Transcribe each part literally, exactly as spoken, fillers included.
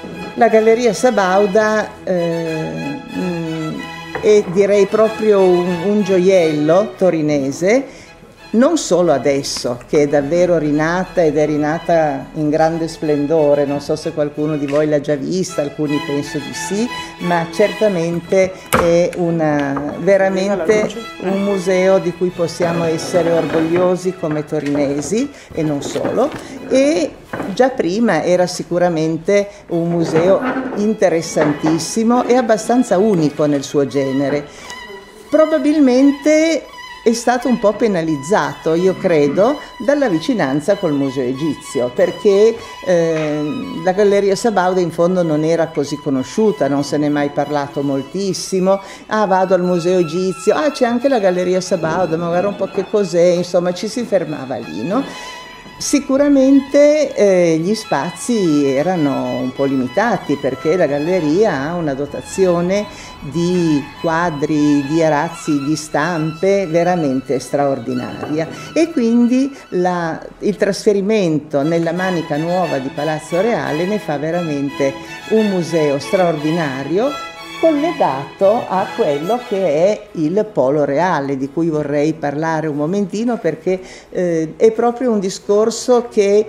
La Galleria Sabauda eh, mh, è direi proprio un, un gioiello torinese, non solo adesso, che è davvero rinata ed è rinata in grande splendore, non so se qualcuno di voi l'ha già vista, alcuni penso di sì, ma certamente è una, veramente un museo di cui possiamo essere orgogliosi come torinesi e non solo, e già prima era sicuramente un museo interessantissimo e abbastanza unico nel suo genere. Probabilmente è stato un po' penalizzato, io credo, dalla vicinanza col Museo Egizio, perché eh, la Galleria Sabauda in fondo non era così conosciuta, non se ne è mai parlato moltissimo. Ah, vado al Museo Egizio, ah, c'è anche la Galleria Sabauda, ma guarda un po' che cos'è, insomma ci si fermava lì, no? Sicuramente eh, gli spazi erano un po' limitati, perché la galleria ha una dotazione di quadri, di arazzi, di stampe veramente straordinaria, e quindi la, il trasferimento nella Manica Nuova di Palazzo Reale ne fa veramente un museo straordinario, collegato a quello che è il Polo Reale, di cui vorrei parlare un momentino, perché eh, è proprio un discorso che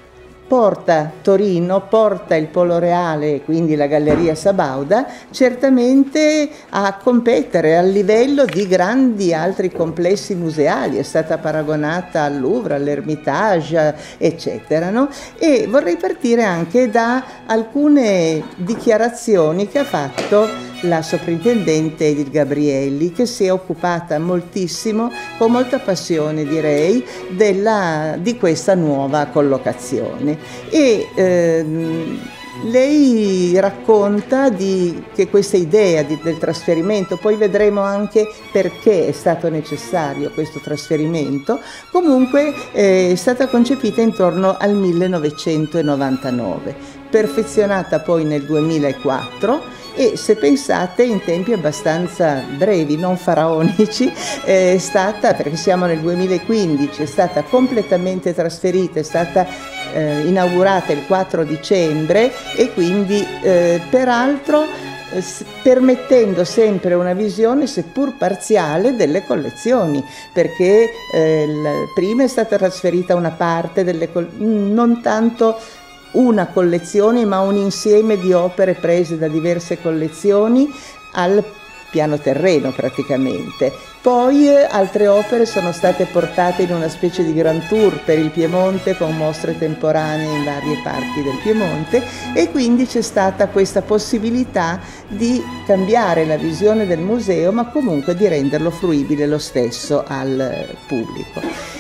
porta Torino, porta il Polo Reale, quindi la Galleria Sabauda, certamente a competere al livello di grandi altri complessi museali. È stata paragonata al Louvre, all'Ermitage, eccetera, no? E vorrei partire anche da alcune dichiarazioni che ha fatto la sovrintendente Edith Gabrielli, che si è occupata moltissimo, con molta passione direi, della, di questa nuova collocazione. E ehm, lei racconta di, che questa idea di, del trasferimento, poi vedremo anche perché è stato necessario questo trasferimento, comunque eh, è stata concepita intorno al millenovecentonovantanove, perfezionata poi nel duemilaquattro, e se pensate in tempi abbastanza brevi, non faraonici, è stata, perché siamo nel duemilaquindici, è stata completamente trasferita, è stata eh, inaugurata il quattro dicembre, e quindi eh, peraltro eh, permettendo sempre una visione seppur parziale delle collezioni, perché eh, prima è stata trasferita una parte delle collezioni, non tanto una collezione, ma un insieme di opere prese da diverse collezioni al piano terreno praticamente. Poi eh, altre opere sono state portate in una specie di grand tour per il Piemonte, con mostre temporanee in varie parti del Piemonte, e quindi c'è stata questa possibilità di cambiare la visione del museo, ma comunque di renderlo fruibile lo stesso al pubblico.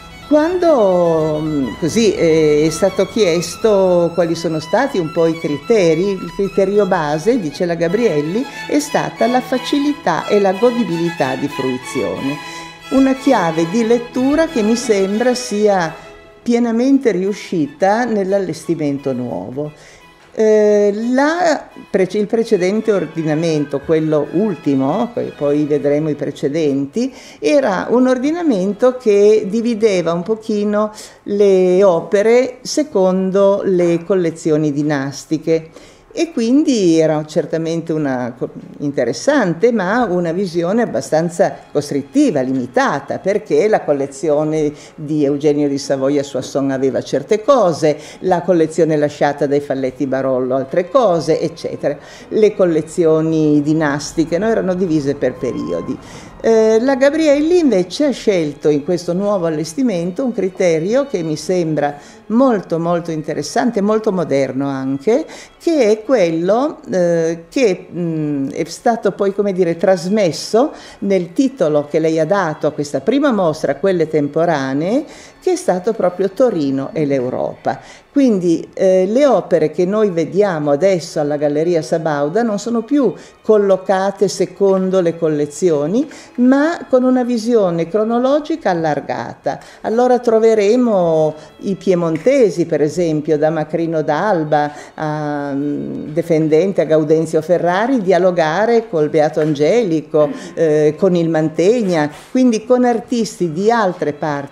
Quando così è stato chiesto quali sono stati un po' i criteri, il criterio base, dice la Gabrielli, è stata la facilità e la godibilità di fruizione. Una chiave di lettura che mi sembra sia pienamente riuscita nell'allestimento nuovo. Eh, la, il precedente ordinamento, quello ultimo, poi vedremo i precedenti, era un ordinamento che divideva un pochino le opere secondo le collezioni dinastiche, e quindi era certamente una interessante, ma una visione abbastanza costrittiva, limitata, perché la collezione di Eugenio di Savoia-Soissons aveva certe cose, la collezione lasciata dai Falletti Barollo altre cose, eccetera. Le collezioni dinastiche, no, erano divise per periodi. Eh, la Gabrielli invece ha scelto in questo nuovo allestimento un criterio che mi sembra molto molto interessante, molto moderno anche, che è quello eh, che mh, è stato poi, come dire, trasmesso nel titolo che lei ha dato a questa prima mostra, Quelle temporanee, che è stato proprio Torino e l'Europa. Quindi eh, le opere che noi vediamo adesso alla Galleria Sabauda non sono più collocate secondo le collezioni, ma con una visione cronologica allargata. Allora troveremo i piemontesi, per esempio, da Macrino d'Alba a Defendente, a Gaudenzio Ferrari, dialogare col Beato Angelico, eh, con il Mantegna, quindi con artisti di altre parti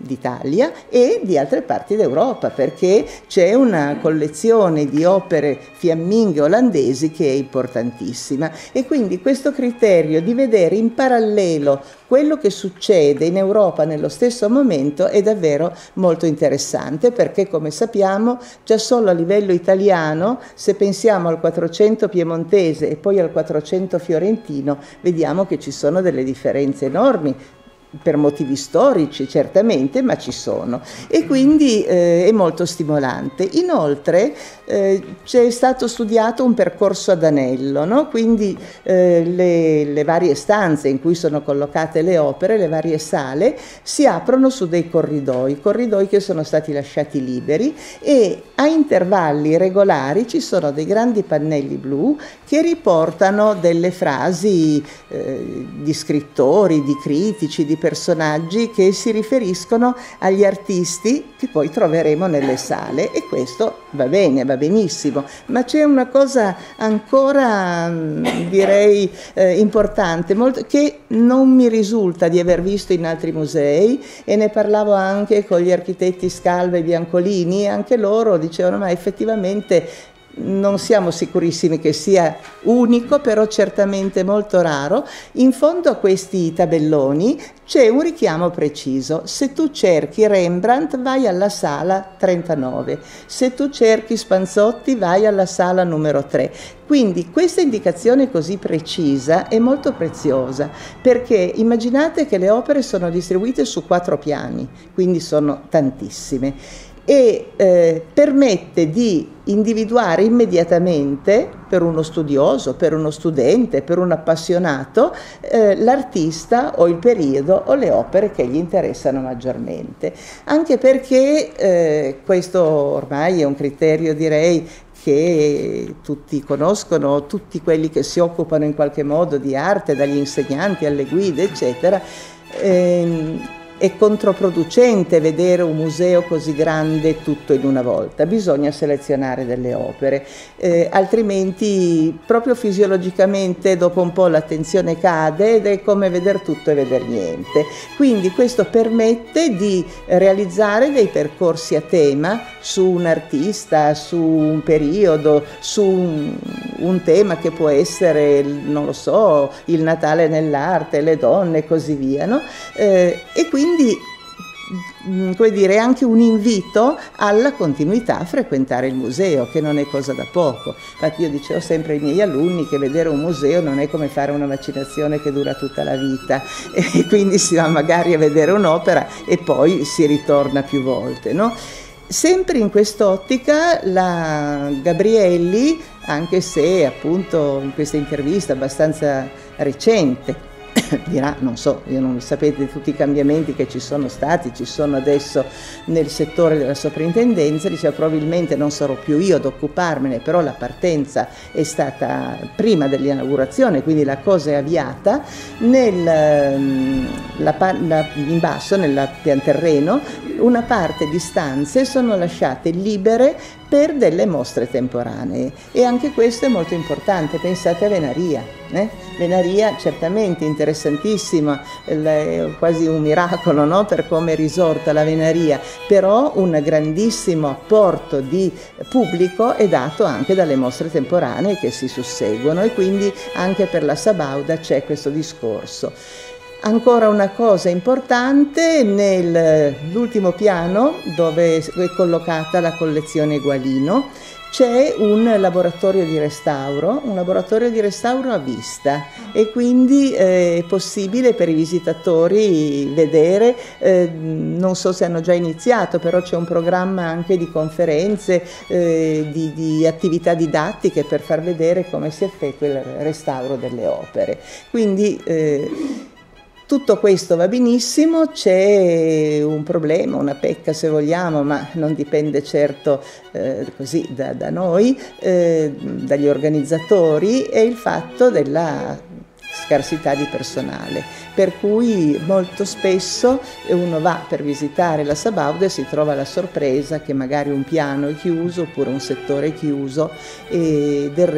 d'Italia e di altre parti d'Europa, perché c'è una collezione di opere fiamminghe olandesi che è importantissima, e quindi questo criterio di vedere in parallelo quello che succede in Europa nello stesso momento è davvero molto interessante, perché come sappiamo già solo a livello italiano, se pensiamo al Quattrocento piemontese e poi al Quattrocento fiorentino, vediamo che ci sono delle differenze enormi, per motivi storici certamente, ma ci sono, e quindi eh, è molto stimolante. Inoltre eh, c'è stato studiato un percorso ad anello, no? Quindi eh, le, le varie stanze in cui sono collocate le opere, le varie sale, si aprono su dei corridoi, corridoi che sono stati lasciati liberi, e a intervalli regolari ci sono dei grandi pannelli blu che riportano delle frasi eh, di scrittori, di critici, di personaggi che si riferiscono agli artisti che poi troveremo nelle sale, e questo va bene, va benissimo, ma c'è una cosa ancora direi eh, importante, molto, che non mi risulta di aver visto in altri musei, e ne parlavo anche con gli architetti Scalva e Biancolini, e anche loro dicevano ma effettivamente non siamo sicurissimi che sia unico, però certamente molto raro. In fondo a questi tabelloni c'è un richiamo preciso: se tu cerchi Rembrandt vai alla sala trentanove, se tu cerchi Spanzotti vai alla sala numero tre. Quindi questa indicazione così precisa è molto preziosa, perché immaginate che le opere sono distribuite su quattro piani, quindi sono tantissime, e eh, permette di individuare immediatamente, per uno studioso, per uno studente, per un appassionato, eh, l'artista o il periodo o le opere che gli interessano maggiormente. Anche perché eh, questo ormai è un criterio, direi, che tutti conoscono, tutti quelli che si occupano in qualche modo di arte, dagli insegnanti alle guide, eccetera. Ehm, È controproducente vedere un museo così grande tutto in una volta, bisogna selezionare delle opere, eh, altrimenti proprio fisiologicamente dopo un po' l'attenzione cade ed è come vedere tutto e vedere niente. Quindi questo permette di realizzare dei percorsi a tema su un artista, su un periodo, su un, un tema che può essere, non lo so, il Natale nell'arte, le donne e così via, no? Eh, e quindi Quindi, come dire, è anche un invito alla continuità a frequentare il museo, che non è cosa da poco. Infatti io dicevo sempre ai miei alunni che vedere un museo non è come fare una vaccinazione che dura tutta la vita, e quindi si va magari a vedere un'opera e poi si ritorna più volte, no? Sempre in quest'ottica la Gabrielli, anche se appunto in questa intervista abbastanza recente, dirà, non so, io non sapete tutti i cambiamenti che ci sono stati, ci sono adesso nel settore della soprintendenza, diceva probabilmente non sarò più io ad occuparmene, però la partenza è stata prima dell'inaugurazione, quindi la cosa è avviata. Nel, la, la, in basso, nel pianterreno, una parte di stanze sono lasciate libere per delle mostre temporanee, e anche questo è molto importante. Pensate a Venaria, eh? Venaria certamente interessantissima, è quasi un miracolo, no? Per come è risorta la Venaria, però un grandissimo apporto di pubblico è dato anche dalle mostre temporanee che si susseguono, e quindi anche per la Sabauda c'è questo discorso. Ancora una cosa importante, nell'ultimo piano, dove è collocata la collezione Gualino, c'è un laboratorio di restauro, un laboratorio di restauro a vista, e quindi eh, è possibile per i visitatori vedere, eh, non so se hanno già iniziato, però c'è un programma anche di conferenze, eh, di, di attività didattiche per far vedere come si effettua il restauro delle opere. Quindi eh, tutto questo va benissimo, c'è un problema, una pecca se vogliamo, ma non dipende certo eh, così da, da noi, eh, dagli organizzatori, è il fatto della scarsità di personale, per cui molto spesso uno va per visitare la Sabauda e si trova la sorpresa che magari un piano è chiuso oppure un settore è chiuso, e del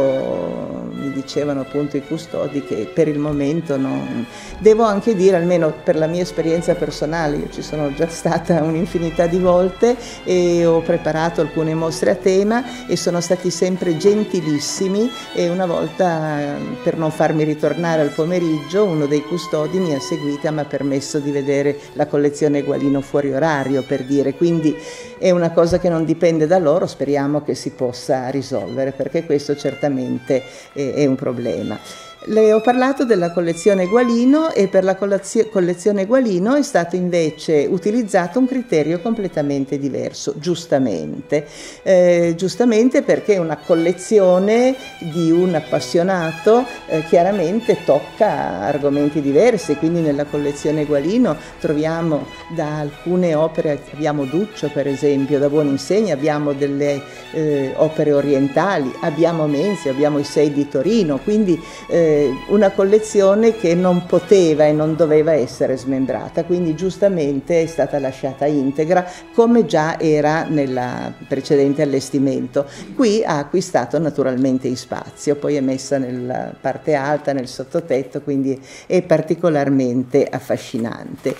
resto mi dicevano appunto i custodi che per il momento non... Devo anche dire, almeno per la mia esperienza personale, io ci sono già stata un'infinità di volte e ho preparato alcune mostre a tema e sono stati sempre gentilissimi, e una volta, per non farmi ritornare al pomeriggio, uno dei custodi mi ha seguita, mi ha permesso di vedere la collezione Gualino fuori orario, per dire, quindi è una cosa che non dipende da loro, speriamo che si possa risolvere, perché questo certamente è, è un problema. Le ho parlato della collezione Gualino, e per la collezione Gualino è stato invece utilizzato un criterio completamente diverso, giustamente, eh, giustamente perché una collezione di un appassionato eh, chiaramente tocca argomenti diversi, quindi nella collezione Gualino troviamo da alcune opere, abbiamo Duccio per esempio, da Buoninsegna, abbiamo delle eh, opere orientali, abbiamo Menzi, abbiamo i Sei di Torino, quindi eh, una collezione che non poteva e non doveva essere smembrata, quindi giustamente è stata lasciata integra come già era nel precedente allestimento. Qui ha acquistato naturalmente in spazio, poi è messa nella parte alta, nel sottotetto, quindi è particolarmente affascinante.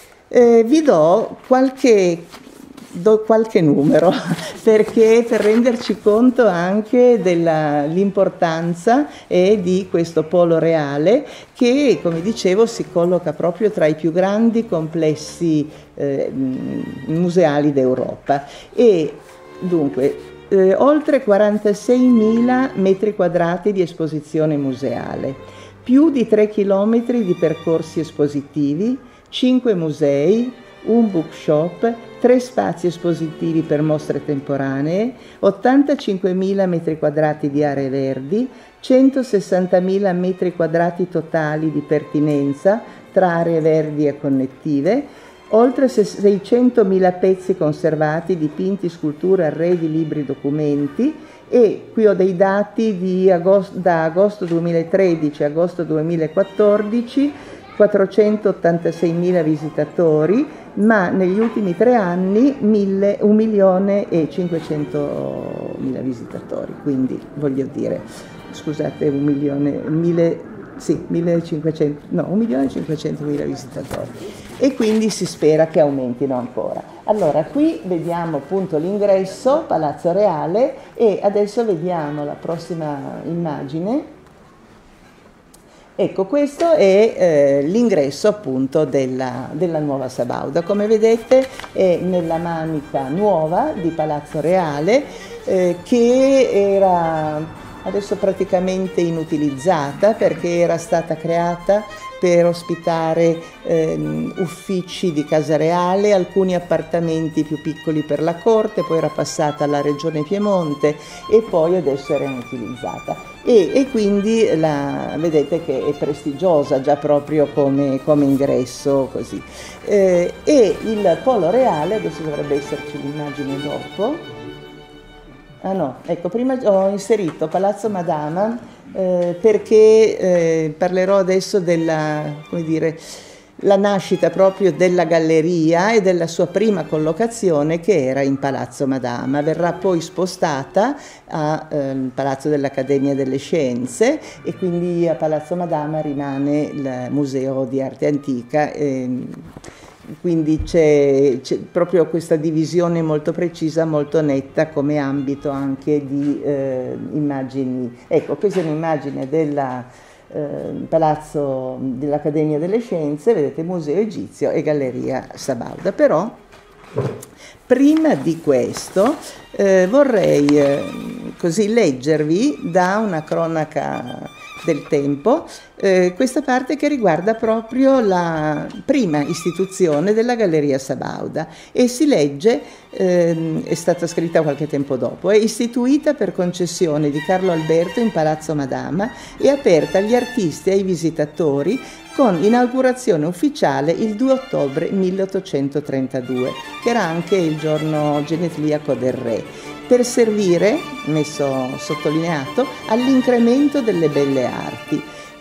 Eh, vi do qualche Do qualche numero perché per renderci conto anche dell'importanza e di questo polo reale che, come dicevo, si colloca proprio tra i più grandi complessi eh, museali d'Europa. E dunque eh, oltre quarantaseimila metri quadrati di esposizione museale, più di tre chilometri di percorsi espositivi, cinque musei, un bookshop, tre spazi espositivi per mostre temporanee, ottantacinquemila metri quadrati di aree verdi, centosessantamila metri quadrati totali di pertinenza tra aree verdi e connettive, oltre seicentomila pezzi conservati, dipinti, sculture, arredi, libri, documenti. E qui ho dei dati di agosto, da agosto duemilatredici a agosto duemilaquattordici, quattrocentottantaseimila visitatori, ma negli ultimi tre anni un milione e cinquecentomila visitatori, quindi voglio dire, scusate, un milione, mille, sì, millecinquecento, no, un milione e cinquecentomila visitatori, e quindi si spera che aumentino ancora. Allora, qui vediamo appunto l'ingresso, Palazzo Reale, e adesso vediamo la prossima immagine. Ecco, questo è eh, l'ingresso appunto della, della nuova Sabauda. Come vedete è nella manica nuova di Palazzo Reale, eh, che era adesso praticamente inutilizzata perché era stata creata per ospitare eh, uffici di Casa Reale, alcuni appartamenti più piccoli per la corte, poi era passata alla Regione Piemonte e poi adesso era inutilizzata. E, e quindi la, vedete che è prestigiosa già proprio come, come ingresso così. Eh, e il Polo Reale, adesso dovrebbe esserci l'immagine dopo. Ah no, ecco, prima ho inserito Palazzo Madama eh, perché eh, parlerò adesso della, come dire, la nascita proprio della galleria e della sua prima collocazione che era in Palazzo Madama. Verrà poi spostata al eh, Palazzo dell'Accademia delle Scienze e quindi a Palazzo Madama rimane il Museo di Arte Antica. Eh, Quindi c'è, c'è proprio questa divisione molto precisa, molto netta come ambito anche di eh, immagini. Ecco, questa è un'immagine del eh, Palazzo dell'Accademia delle Scienze, vedete Museo Egizio e Galleria Sabauda. Però prima di questo eh, vorrei eh, così leggervi da una cronaca del tempo eh, questa parte che riguarda proprio la prima istituzione della Galleria Sabauda, e si legge, eh, è stata scritta qualche tempo dopo: è istituita per concessione di Carlo Alberto in Palazzo Madama e aperta agli artisti e ai visitatori con inaugurazione ufficiale il due ottobre milleottocentotrentadue, che era anche il giorno genetliaco del re, per servire, messo sottolineato, all'incremento delle belle arti.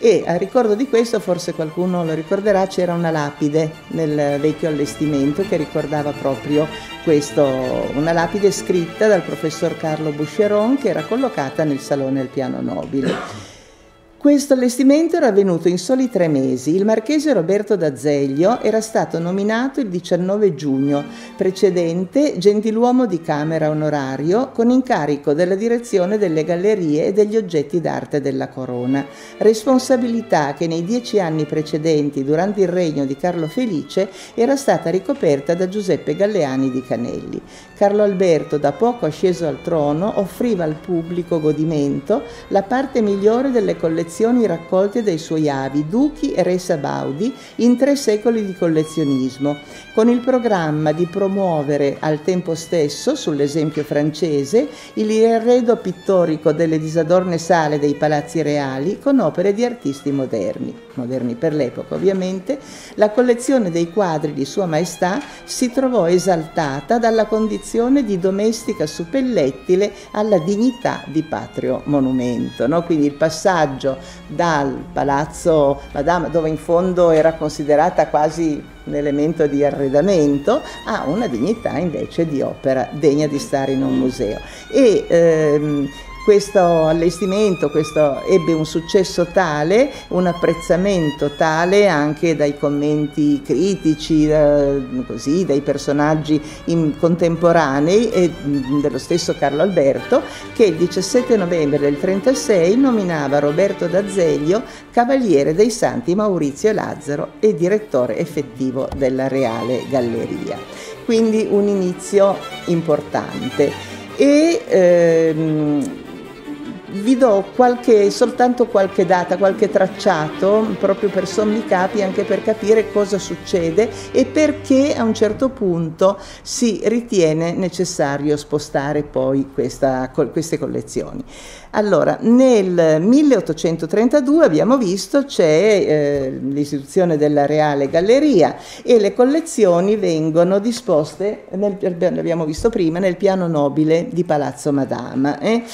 e a ricordo di questo, forse qualcuno lo ricorderà, c'era una lapide nel vecchio allestimento che ricordava proprio questo, una lapide scritta dal professor Carlo Boucheron che era collocata nel salone al piano nobile. Questo allestimento era avvenuto in soli tre mesi. Il marchese Roberto d'Azeglio era stato nominato il diciannove giugno precedente gentiluomo di Camera onorario con incarico della direzione delle gallerie e degli oggetti d'arte della corona, responsabilità che nei dieci anni precedenti, durante il regno di Carlo Felice, era stata ricoperta da Giuseppe Galleani di Canelli. Carlo Alberto, da poco asceso al trono, offriva al pubblico godimento la parte migliore delle collezioni raccolte dai suoi avi, duchi e re Sabaudi, in tre secoli di collezionismo, con il programma di promuovere al tempo stesso, sull'esempio francese, il arredo pittorico delle disadorne sale dei palazzi reali con opere di artisti moderni, moderni per l'epoca ovviamente. La collezione dei quadri di Sua Maestà si trovò esaltata dalla condizione di domestica suppellettile alla dignità di patrio monumento, no? Quindi il passaggio dal Palazzo Madama, dove in fondo era considerata quasi un elemento di arredamento, a una dignità invece di opera degna di stare in un museo. E ehm, questo allestimento questo ebbe un successo tale, un apprezzamento tale anche dai commenti critici, eh, così, dai personaggi in, contemporanei e dello stesso Carlo Alberto, che il diciassette novembre del trentasei nominava Roberto d'Azeglio Cavaliere dei Santi Maurizio e Lazzaro e direttore effettivo della Reale Galleria. Quindi un inizio importante. E ehm, vi do qualche, soltanto qualche data, qualche tracciato, proprio per sommi capi, anche per capire cosa succede e perché a un certo punto si ritiene necessario spostare poi questa, queste collezioni. Allora, nel milleottocentotrentadue abbiamo visto c'è eh, l'istituzione della Reale Galleria e le collezioni vengono disposte, nel, l'abbiamo visto prima, nel piano nobile di Palazzo Madama. Eh?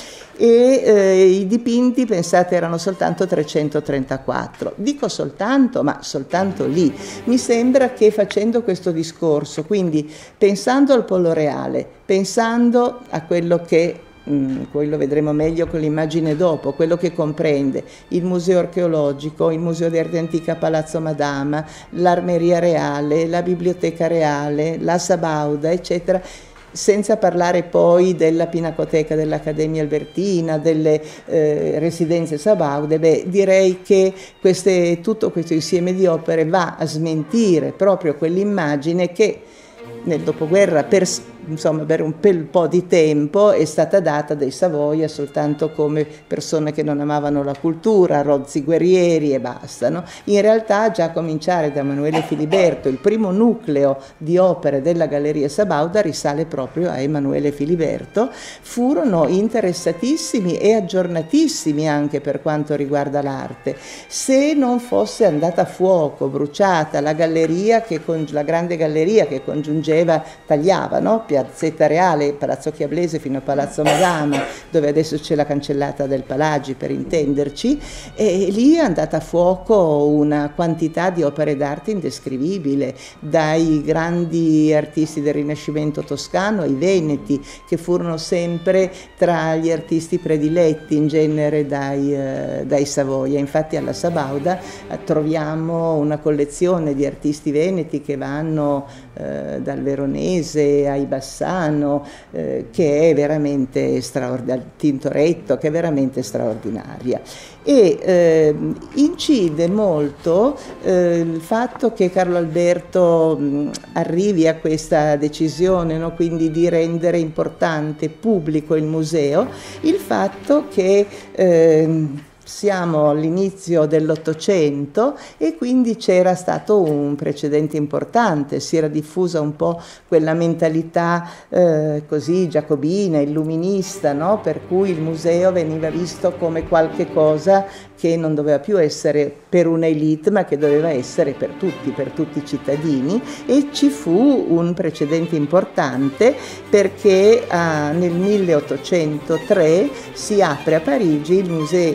E eh, i dipinti, pensate, erano soltanto trecentotrentaquattro. Dico soltanto, ma soltanto lì. Mi sembra che facendo questo discorso, quindi pensando al Polo Reale, pensando a quello che quello vedremo meglio con l'immagine dopo, quello che comprende il museo archeologico, il museo di arte antica Palazzo Madama, l'Armeria Reale, la Biblioteca Reale, la Sabauda, eccetera, senza parlare poi della Pinacoteca dell'Accademia Albertina, delle eh, residenze Sabaude. Beh, direi che queste, tutto questo insieme di opere va a smentire proprio quell'immagine che nel dopoguerra per, insomma, per un bel po' di tempo è stata data dai Savoia soltanto come persone che non amavano la cultura, rozzi guerrieri e basta, no? In realtà, già a cominciare da Emanuele Filiberto, il primo nucleo di opere della Galleria Sabauda risale proprio a Emanuele Filiberto. Furono interessatissimi e aggiornatissimi anche per quanto riguarda l'arte. Se non fosse andata a fuoco, bruciata la galleria, che con, la grande galleria che congiungeva, tagliava, no? Piazzetta Reale, Palazzo Chiablese fino a Palazzo Madama, dove adesso c'è la cancellata del Palagi per intenderci, e lì è andata a fuoco una quantità di opere d'arte indescrivibile, dai grandi artisti del Rinascimento toscano ai veneti, che furono sempre tra gli artisti prediletti in genere dai, eh, dai Savoia. Infatti alla Sabauda eh, troviamo una collezione di artisti veneti che vanno eh, dal Veronese ai Bassano, eh, che è veramente straordinaria, Tintoretto, che è veramente straordinaria. E eh, incide molto eh, il fatto che Carlo Alberto mh, arrivi a questa decisione, no? Quindi di rendere importante, pubblico il museo, il fatto che eh, siamo all'inizio dell'Ottocento e quindi c'era stato un precedente importante, si era diffusa un po' quella mentalità eh, così giacobina, illuminista, no? Per cui il museo veniva visto come qualche cosa che non doveva più essere per un'elite, ma che doveva essere per tutti, per tutti i cittadini, e ci fu un precedente importante perché ah, nel milleottocentotre si apre a Parigi il Musée eh,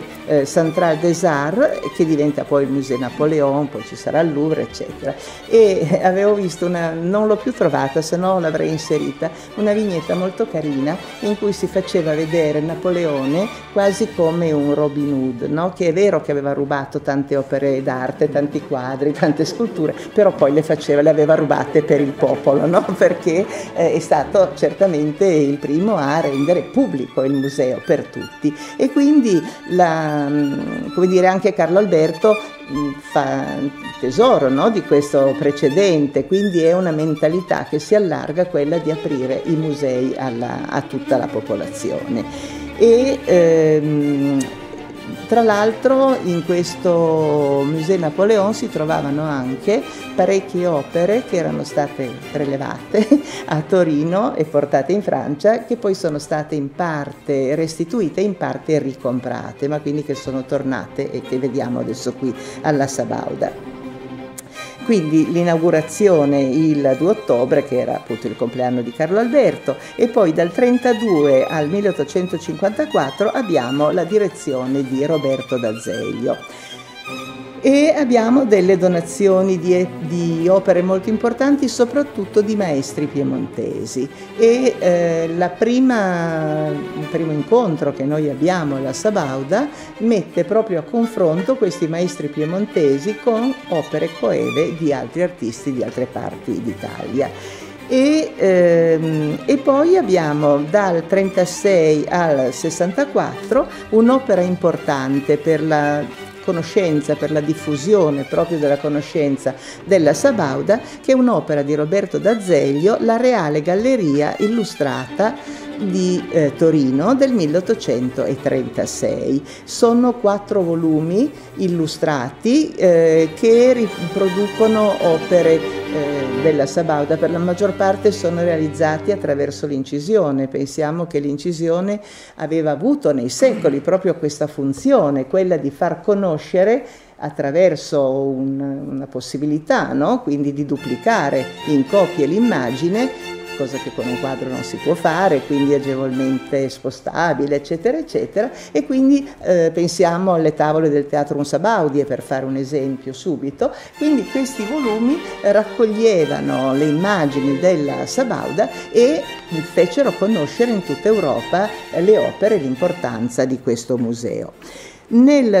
Centrale des Arts, che diventa poi il Musée Napoléon, poi ci sarà il Louvre, eccetera. E avevo visto una, non l'ho più trovata, se no l'avrei inserita, una vignetta molto carina in cui si faceva vedere Napoleone quasi come un Robin Hood, no? Che è vero che aveva rubato tante opere d'arte, tanti quadri, tante sculture, però poi le faceva, le aveva rubate per il popolo, no? Perché eh, è stato certamente il primo a rendere pubblico il museo per tutti. E quindi la, come dire, anche Carlo Alberto fa tesoro, no, di questo precedente, quindi è una mentalità che si allarga, quella di aprire i musei alla, a tutta la popolazione. E ehm, tra l'altro in questo Musée Napoléon si trovavano anche parecchie opere che erano state prelevate a Torino e portate in Francia, che poi sono state in parte restituite, in parte ricomprate, ma quindi che sono tornate e che vediamo adesso qui alla Sabauda. Quindi l'inaugurazione il due ottobre, che era appunto il compleanno di Carlo Alberto, e poi dal trentadue al milleottocentocinquantaquattro abbiamo la direzione di Roberto D'Azeglio. E abbiamo delle donazioni di, di opere molto importanti, soprattutto di maestri piemontesi. E eh, la prima, il primo incontro che noi abbiamo alla Sabauda mette proprio a confronto questi maestri piemontesi con opere coeve di altri artisti di altre parti d'Italia. E, ehm, e poi abbiamo dal trentasei al sessantaquattro un'opera importante per la conoscenza, per la diffusione proprio della conoscenza della Sabauda, che è un'opera di Roberto D'Azeglio, La Reale Galleria Illustrata di eh, Torino del milleottocentotrentasei. Sono quattro volumi illustrati eh, che riproducono opere eh, della Sabauda. Per la maggior parte sono realizzati attraverso l'incisione. Pensiamo che l'incisione aveva avuto nei secoli proprio questa funzione, quella di far conoscere attraverso un, una possibilità, no? Quindi di duplicare in copie l'immagine, cosa che con un quadro non si può fare, quindi agevolmente spostabile, eccetera, eccetera. E quindi eh, pensiamo alle tavole del Teatro Unsabaudie, per fare un esempio subito. Quindi questi volumi raccoglievano le immagini della Sabauda e fecero conoscere in tutta Europa le opere e l'importanza di questo museo. Nel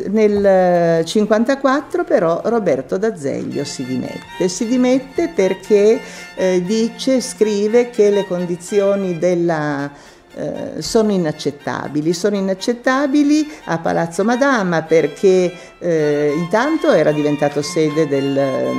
cinquantaquattro però Roberto D'Azeglio si dimette, si dimette perché eh, dice, scrive che le condizioni della Eh, sono inaccettabili, sono inaccettabili a Palazzo Madama perché eh, intanto era diventato sede del,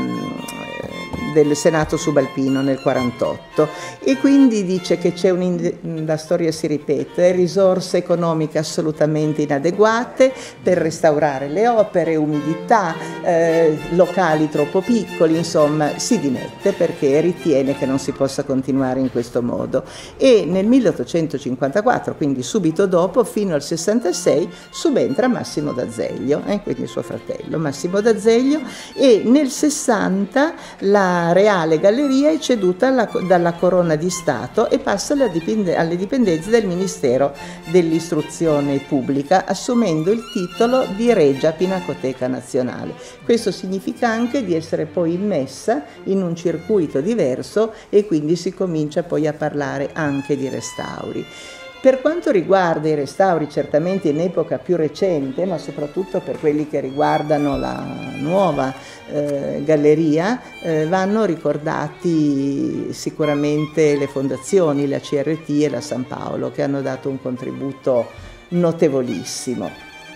del Senato subalpino nel quarantotto e quindi dice che c'è un, la storia si ripete, risorse economiche assolutamente inadeguate per restaurare le opere, umidità, eh, locali troppo piccoli, insomma si dimette perché ritiene che non si possa continuare in questo modo. E nel milleottocentocinquantaquattro, quindi subito dopo, fino al sessantasei, subentra Massimo D'Azeglio, eh, quindi suo fratello Massimo D'Azeglio, e nel sessanta la Reale Galleria è ceduta alla, dalla Corona di Stato e passa alla dipende, alle dipendenze del Ministero dell'Istruzione Pubblica, assumendo il titolo di Regia Pinacoteca Nazionale. Questo significa anche di essere poi immessa in un circuito diverso e quindi si comincia poi a parlare anche di restauri. Per quanto riguarda i restauri, certamente in epoca più recente, ma soprattutto per quelli che riguardano la nuova eh, galleria, eh, vanno ricordati sicuramente le fondazioni, la C R T e la San Paolo, che hanno dato un contributo notevolissimo.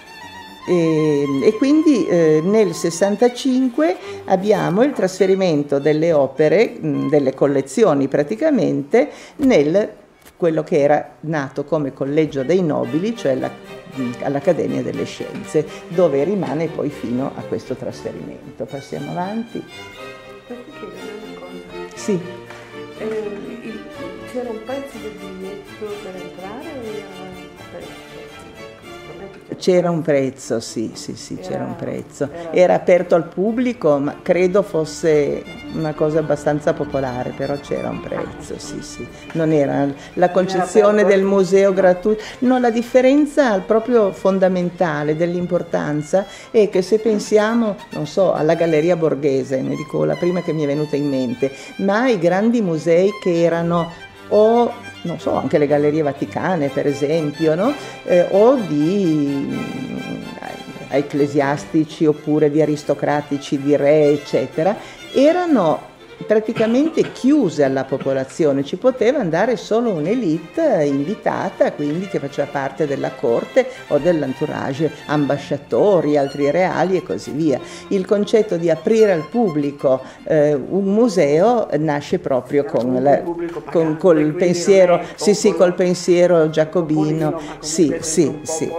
E, e quindi eh, nel sessantacinque abbiamo il trasferimento delle opere, mh, delle collezioni praticamente, nel quello che era nato come Collegio dei Nobili, cioè la, all'Accademia delle Scienze, dove rimane poi fino a questo trasferimento. Passiamo avanti. Posso chiedere una cosa? Sì. Eh, c'era un pezzo del biglietto per entrare o era aperto? Non è che c'era un prezzo, sì, sì, sì, c'era un prezzo. era- Era aperto al pubblico, ma credo fosse una cosa abbastanza popolare, però c'era un prezzo, sì, sì. Non era la concezione aperto del a museo tutti. gratuito. No, la differenza proprio fondamentale dell'importanza è che se pensiamo, non so, alla Galleria Borghese, ne dico la prima che mi è venuta in mente, ma ai grandi musei che erano o non so, anche le Gallerie Vaticane per esempio, no? Eh, o di mm, ecclesiastici oppure di aristocratici, di re, eccetera, erano praticamente chiuse alla popolazione, ci poteva andare solo un'elite invitata, quindi che faceva parte della corte o dell'entourage, ambasciatori, altri reali e così via. Il concetto di aprire al pubblico eh, un museo nasce proprio con, la, con col pensiero, sì, sì, col pensiero giacobino, sì, sì, sì.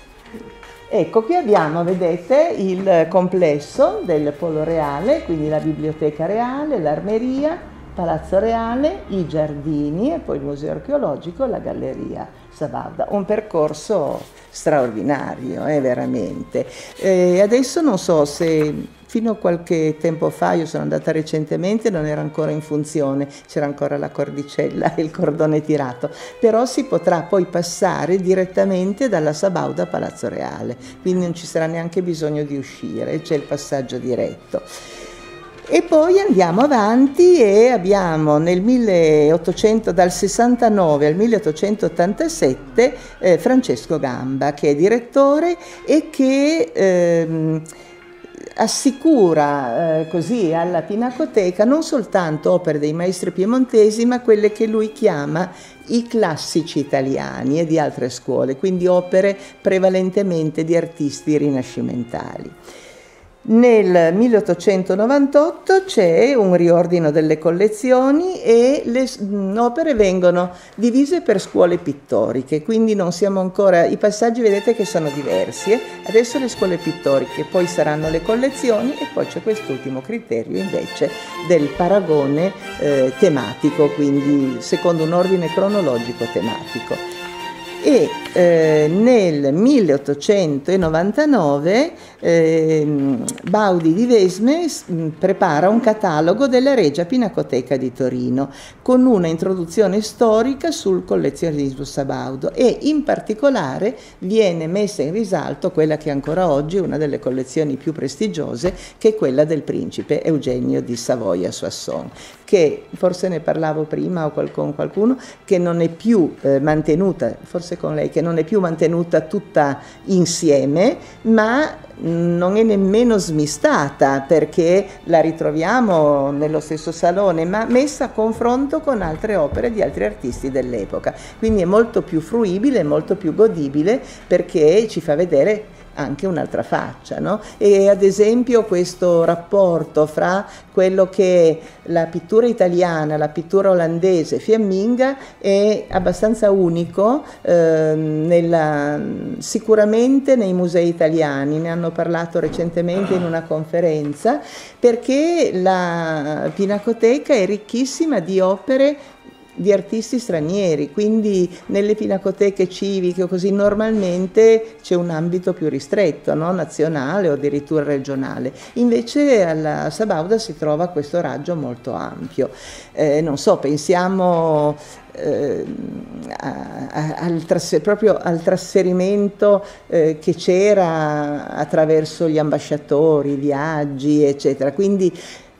Ecco, qui abbiamo, vedete, il complesso del Polo Reale, quindi la Biblioteca Reale, l'Armeria, Palazzo Reale, i giardini e poi il Museo Archeologico e la Galleria Sabauda. Un percorso straordinario, eh, veramente. E adesso non so se fino a qualche tempo fa, io sono andata recentemente, non era ancora in funzione, c'era ancora la cordicella e il cordone tirato, però si potrà poi passare direttamente dalla Sabauda a Palazzo Reale, quindi non ci sarà neanche bisogno di uscire, c'è il passaggio diretto. E poi andiamo avanti e abbiamo nel milleottocento, dal sessantanove al milleottocentottantasette eh, Francesco Gamba, che è direttore e che ehm, assicura eh, così alla Pinacoteca non soltanto opere dei maestri piemontesi, ma quelle che lui chiama i classici italiani e di altre scuole, quindi opere prevalentemente di artisti rinascimentali. Nel milleottocentonovantotto c'è un riordino delle collezioni e le opere vengono divise per scuole pittoriche, quindi non siamo ancora, i passaggi vedete che sono diversi, eh? Adesso le scuole pittoriche, poi saranno le collezioni e poi c'è quest'ultimo criterio invece del paragone eh, tematico, quindi secondo un ordine cronologico tematico. E eh, nel milleottocentonovantanove eh, Baudi di Vesme prepara un catalogo della Regia Pinacoteca di Torino con una introduzione storica sul collezionismo sabaudo e in particolare viene messa in risalto quella che ancora oggi è una delle collezioni più prestigiose, che è quella del principe Eugenio di Savoia-Soissons, che forse ne parlavo prima o con qualcuno, che non è più eh, mantenuta, forse con lei, che non è più mantenuta tutta insieme, ma non è nemmeno smistata perché la ritroviamo nello stesso salone, ma messa a confronto con altre opere di altri artisti dell'epoca. Quindi è molto più fruibile, molto più godibile perché ci fa vedere anche un'altra faccia, no? E ad esempio questo rapporto fra quello che è la pittura italiana, la pittura olandese, fiamminga, è abbastanza unico eh, nella, sicuramente nei musei italiani, ne hanno parlato recentemente in una conferenza, perché la Pinacoteca è ricchissima di opere di artisti stranieri, quindi nelle pinacoteche civiche o così normalmente c'è un ambito più ristretto, no? Nazionale o addirittura regionale, invece alla Sabauda si trova questo raggio molto ampio. Eh, non so, pensiamo eh, a, a, al, trasfer- proprio al trasferimento eh, che c'era attraverso gli ambasciatori, i viaggi, eccetera, quindi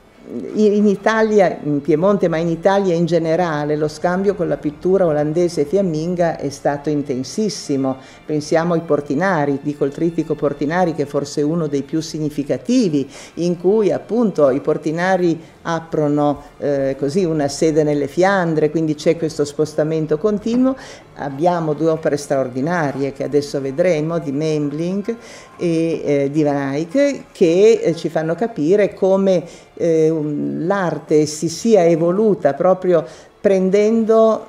in Italia, in Piemonte, ma in Italia in generale, lo scambio con la pittura olandese e fiamminga è stato intensissimo. Pensiamo ai Portinari, dico il trittico Portinari che forse è uno dei più significativi, in cui appunto i Portinari aprono eh, così una sede nelle Fiandre, quindi c'è questo spostamento continuo. Abbiamo due opere straordinarie che adesso vedremo, di Memling e eh, di Van Eyck, che eh, ci fanno capire come eh, l'arte si sia evoluta proprio prendendo,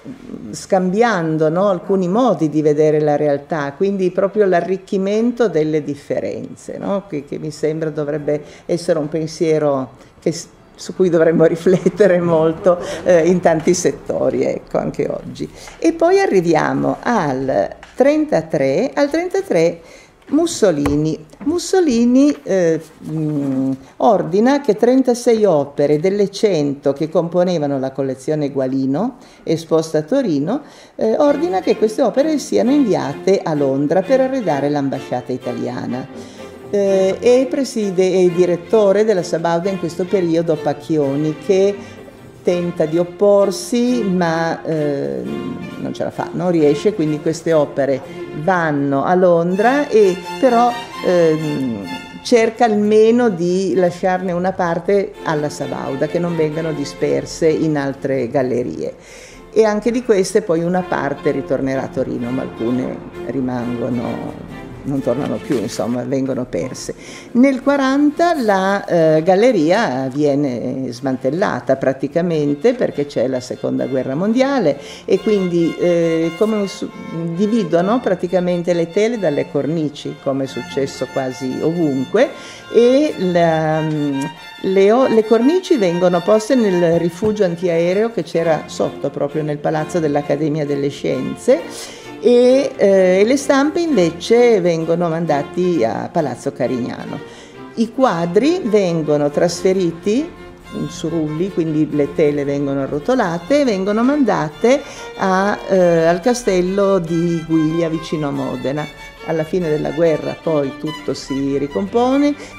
scambiando, no, alcuni modi di vedere la realtà, quindi proprio l'arricchimento delle differenze, no, che, che mi sembra dovrebbe essere un pensiero che su cui dovremmo riflettere molto eh, in tanti settori, ecco, anche oggi. E poi arriviamo al trentatré, al trentatré Mussolini. Mussolini eh, mh, ordina che trentasei opere delle cento che componevano la collezione Gualino, esposta a Torino, eh, ordina che queste opere siano inviate a Londra per arredare l'ambasciata italiana. Eh, e preside e direttore della Sabauda in questo periodo Pacchioni, che tenta di opporsi ma eh, non ce la fa, non riesce, quindi queste opere vanno a Londra e però eh, cerca almeno di lasciarne una parte alla Sabauda, che non vengano disperse in altre gallerie. E anche di queste poi una parte ritornerà a Torino, ma alcune rimangono, non tornano più, insomma, vengono perse. Nel quaranta la eh, galleria viene smantellata praticamente perché c'è la seconda guerra mondiale e quindi eh, come su, dividono praticamente le tele dalle cornici, come è successo quasi ovunque, e la, le, le cornici vengono poste nel rifugio antiaereo che c'era sotto, proprio nel palazzo dell'Accademia delle Scienze, e eh, le stampe invece vengono mandati a Palazzo Carignano. I quadri vengono trasferiti su rulli, quindi le tele vengono arrotolate e vengono mandate a, eh, al castello di Guiglia vicino a Modena. Alla fine della guerra poi tutto si ricompone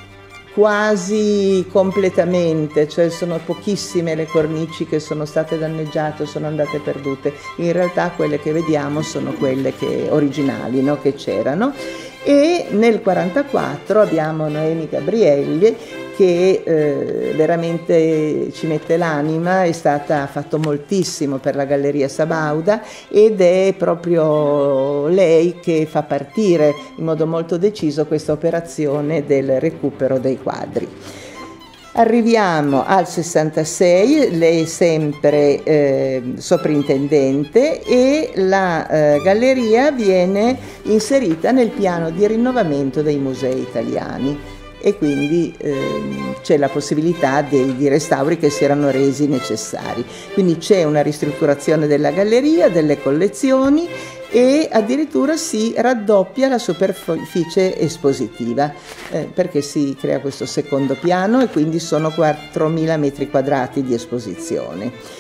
quasi completamente, cioè sono pochissime le cornici che sono state danneggiate o sono andate perdute. In realtà quelle che vediamo sono quelle che, originali, no? Che c'erano. E nel quarantaquattro abbiamo Noemi Gabrielli che eh, veramente ci mette l'anima, è stata, ha fatto moltissimo per la Galleria Sabauda ed è proprio lei che fa partire in modo molto deciso questa operazione del recupero dei quadri. Arriviamo al sessantasei, lei è sempre eh, soprintendente e la eh, galleria viene inserita nel piano di rinnovamento dei musei italiani e quindi ehm, c'è la possibilità dei, di restauri che si erano resi necessari. Quindi c'è una ristrutturazione della galleria, delle collezioni e addirittura si raddoppia la superficie espositiva eh, perché si crea questo secondo piano e quindi sono quattromila metri quadrati di esposizione.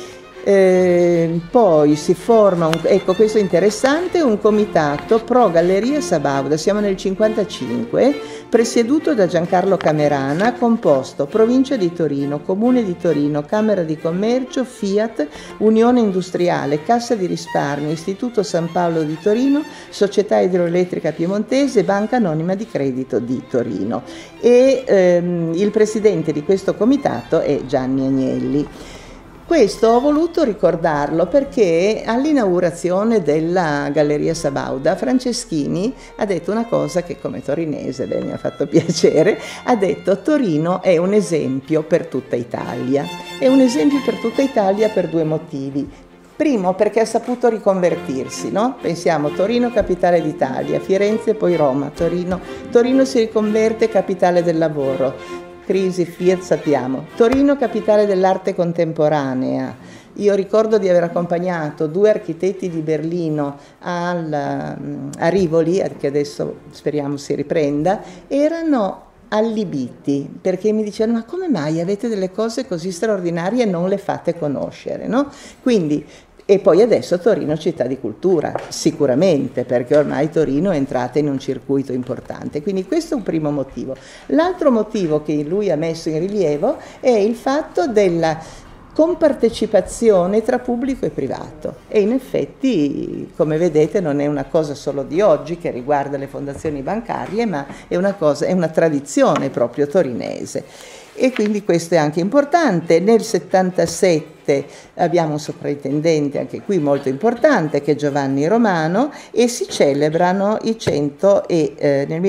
Eh, poi si forma, un, ecco questo è interessante, un comitato pro Galleria Sabauda, siamo nel cinquantacinque, presieduto da Giancarlo Camerana, composto Provincia di Torino, Comune di Torino, Camera di Commercio, Fiat, Unione Industriale, Cassa di Risparmio, Istituto San Paolo di Torino, Società Idroelettrica Piemontese, Banca Anonima di Credito di Torino. E ehm, il presidente di questo comitato è Gianni Agnelli. Questo ho voluto ricordarlo perché all'inaugurazione della Galleria Sabauda Franceschini ha detto una cosa che come torinese, beh, mi ha fatto piacere, ha detto: Torino è un esempio per tutta Italia. È un esempio per tutta Italia per due motivi. Primo, perché ha saputo riconvertirsi, no? Pensiamo Torino capitale d'Italia, Firenze poi Roma, Torino, Torino si riconverte capitale del lavoro. Crisi Fiat sappiamo. Torino capitale dell'arte contemporanea. Io ricordo di aver accompagnato due architetti di Berlino al, a Rivoli, che adesso speriamo si riprenda, erano allibiti perché mi dicevano: ma come mai avete delle cose così straordinarie e non le fate conoscere, no? Quindi e poi adesso Torino città di cultura, sicuramente, perché ormai Torino è entrata in un circuito importante. Quindi questo è un primo motivo. L'altro motivo che lui ha messo in rilievo è il fatto della compartecipazione tra pubblico e privato. E in effetti, come vedete, non è una cosa solo di oggi che riguarda le fondazioni bancarie, ma è una cosa, è una tradizione proprio torinese. E quindi questo è anche importante. Nel settantasette abbiamo un sovrintendente, anche qui molto importante, che è Giovanni Romano, e si celebrano i cento e eh, nel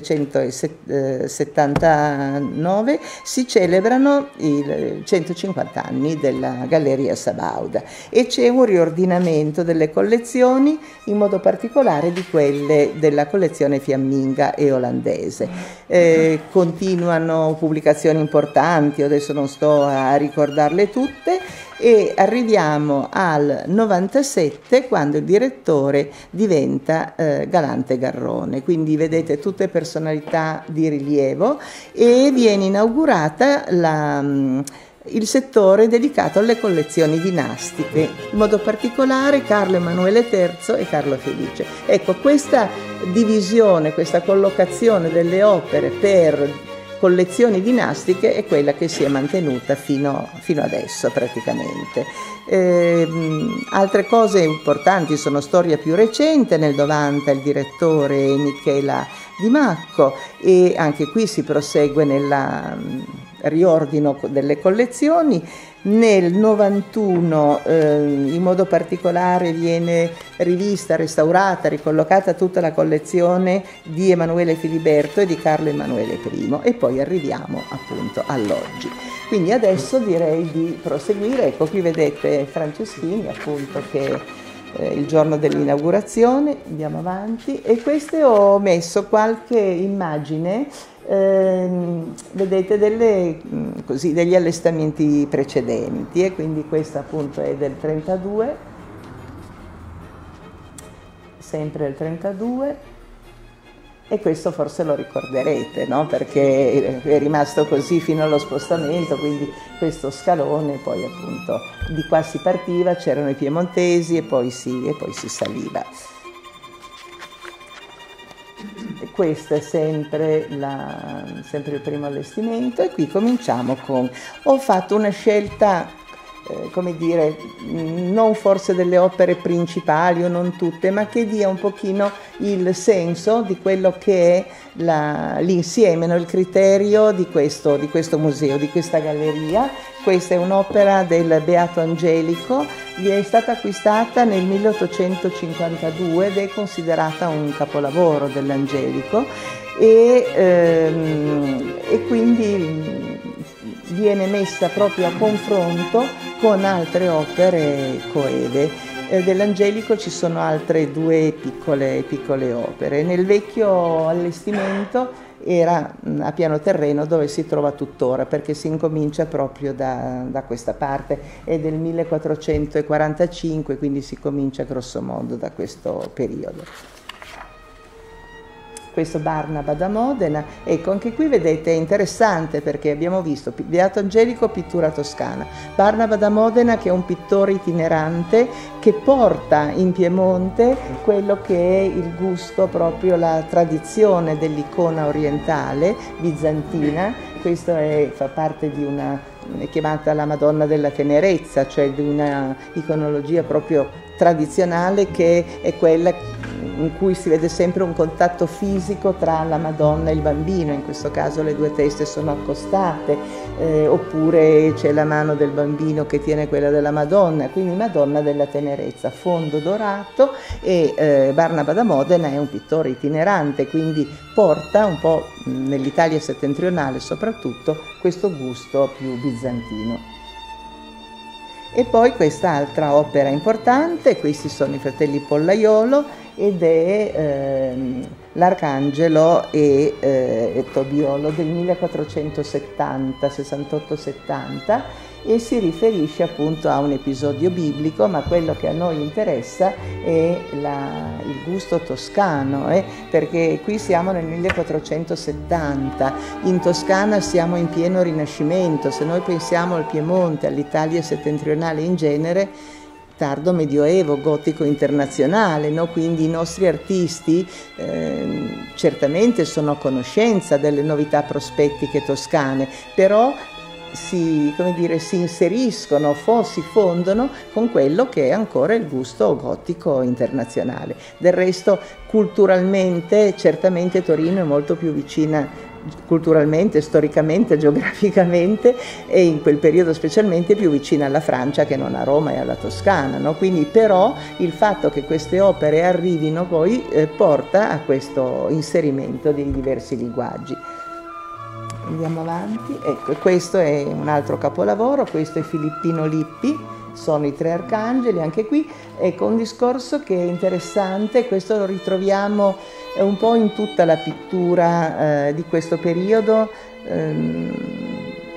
millesettecentosettantanove si celebrano i centocinquanta anni della Galleria Sabauda e c'è un riordinamento delle collezioni, in modo particolare di quelle della collezione fiamminga e olandese. Eh, continuano pubblicazioni importanti, adesso non sto a ricordarle tutte. e arriviamo al novantasette quando il direttore diventa eh, Galante Garrone, quindi vedete tutte personalità di rilievo, e viene inaugurata la, il settore dedicato alle collezioni dinastiche, in modo particolare Carlo Emanuele terzo e Carlo Felice. Ecco, questa divisione, questa collocazione delle opere per collezioni dinastiche è quella che si è mantenuta fino, fino adesso praticamente. Eh, altre cose importanti sono storia più recente, nel novanta il direttore Michela Di Macco, e anche qui si prosegue nel riordino delle collezioni. Nel novantuno eh, in modo particolare viene rivista, restaurata, ricollocata tutta la collezione di Emanuele Filiberto e di Carlo Emanuele primo, e poi arriviamo appunto all'oggi. Quindi adesso direi di proseguire. Ecco, qui vedete Franceschini appunto che eh, il giorno dell'inaugurazione, andiamo avanti, e queste ho messo qualche immagine. Eh, vedete delle, così, degli allestimenti precedenti, e quindi questa appunto è del trentadue, sempre del trentadue, e questo forse lo ricorderete, no? Perché è rimasto così fino allo spostamento, quindi questo scalone, poi appunto di qua si partiva, c'erano i piemontesi e poi si, e poi si saliva. Questo è sempre, la, sempre il primo allestimento, e qui cominciamo con, ho fatto una scelta, eh, come dire, non forse delle opere principali o non tutte, ma che dia un pochino il senso di quello che è l'insieme, no? Il criterio di questo, di questo museo, di questa galleria. Questa è un'opera del Beato Angelico, è stata acquistata nel milleottocentocinquantadue ed è considerata un capolavoro dell'Angelico, e, ehm, e quindi viene messa proprio a confronto con altre opere coeve. Eh, dell'Angelico ci sono altre due piccole, piccole opere. Nel vecchio allestimento era a piano terreno, dove si trova tuttora, perché si incomincia proprio da, da questa parte, è del millequattrocentoquarantacinque, quindi si comincia grosso modo da questo periodo. Questo Barnaba da Modena, ecco, anche qui vedete è interessante perché abbiamo visto Beato Angelico, pittura toscana, Barnaba da Modena che è un pittore itinerante che porta in Piemonte quello che è il gusto, proprio la tradizione dell'icona orientale bizantina. Questo è, fa parte di una, è chiamata la Madonna della Tenerezza, cioè di una iconologia proprio tradizionale, che è quella in cui si vede sempre un contatto fisico tra la Madonna e il bambino, in questo caso le due teste sono accostate, eh, oppure c'è la mano del bambino che tiene quella della Madonna, quindi Madonna della Tenerezza, fondo dorato, e eh, Barnaba da Modena è un pittore itinerante, quindi porta un po' nell'Italia settentrionale soprattutto questo gusto più bizantino. E poi quest'altra opera importante, questi sono i fratelli Pollaiolo, ed è ehm, l'Arcangelo e, eh, e Tobiolo del millequattrocentosettanta, sessantotto settanta, e si riferisce appunto a un episodio biblico, ma quello che a noi interessa è la, il gusto toscano, eh? Perché qui siamo nel millequattrocentosettanta, in Toscana siamo in pieno Rinascimento. Se noi pensiamo al Piemonte, all'Italia settentrionale in genere, tardo medioevo, gotico internazionale, no? Quindi i nostri artisti eh, certamente sono a conoscenza delle novità prospettiche toscane, però si, come dire, si inseriscono, si fondono con quello che è ancora il gusto gotico internazionale. Del resto, culturalmente, certamente Torino è molto più vicina culturalmente, storicamente, geograficamente, e in quel periodo specialmente più vicina alla Francia che non a Roma e alla Toscana, no? Quindi però il fatto che queste opere arrivino poi eh, porta a questo inserimento dei diversi linguaggi. Andiamo avanti, ecco, questo è un altro capolavoro, questo è Filippino Lippi, sono i tre arcangeli, anche qui ecco un discorso che è interessante, questo lo ritroviamo un po' in tutta la pittura eh, di questo periodo, ehm,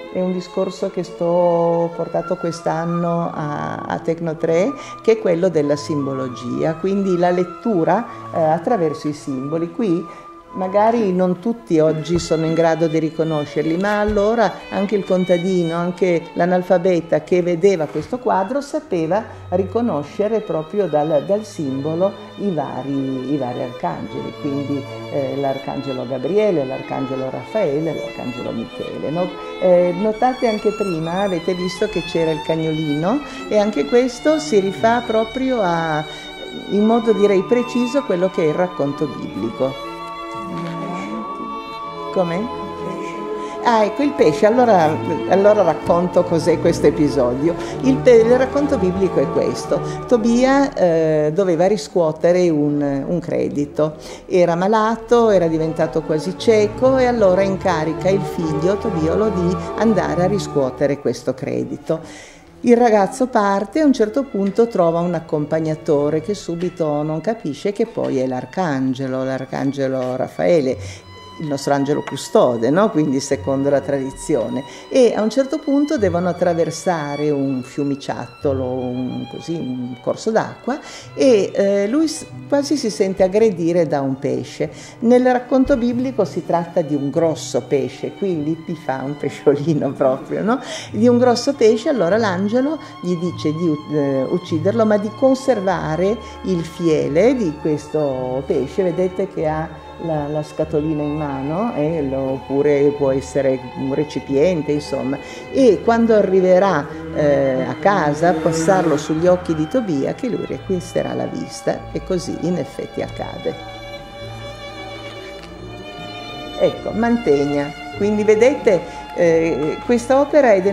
è un discorso che sto portato quest'anno a, a Tecnotre, che è quello della simbologia, quindi la lettura eh, attraverso i simboli. Qui magari non tutti oggi sono in grado di riconoscerli, ma allora anche il contadino, anche l'analfabeta che vedeva questo quadro sapeva riconoscere proprio dal, dal simbolo i vari, i vari arcangeli, quindi eh, l'arcangelo Gabriele, l'arcangelo Raffaele, l'arcangelo Michele. No? Eh, notate anche prima, avete visto che c'era il cagnolino, e anche questo si rifà proprio a, in modo direi preciso, quello che è il racconto biblico. Come? Ah, ecco il pesce. Allora, allora racconto cos'è questo episodio. Il, il racconto biblico è questo. Tobia eh, doveva riscuotere un, un credito. Era malato, era diventato quasi cieco, e allora incarica il figlio Tobiolo di andare a riscuotere questo credito. Il ragazzo parte e a un certo punto trova un accompagnatore che subito non capisce che poi è l'arcangelo, l'arcangelo Raffaele, il nostro angelo custode, no? Quindi secondo la tradizione, e a un certo punto devono attraversare un fiumiciattolo, un, così, un corso d'acqua, e eh, lui quasi si sente aggredire da un pesce. Nel racconto biblico si tratta di un grosso pesce, qui Lippi fa un pesciolino proprio, no? Di un grosso pesce. Allora l'angelo gli dice di eh, ucciderlo, ma di conservare il fiele di questo pesce. Vedete che ha La, la scatolina in mano, eh, oppure può essere un recipiente, insomma, e quando arriverà eh, a casa passarlo sugli occhi di Tobia, che lui riacquisterà la vista, e così in effetti accade. Ecco, Mantegna. Quindi vedete, eh, questa opera è del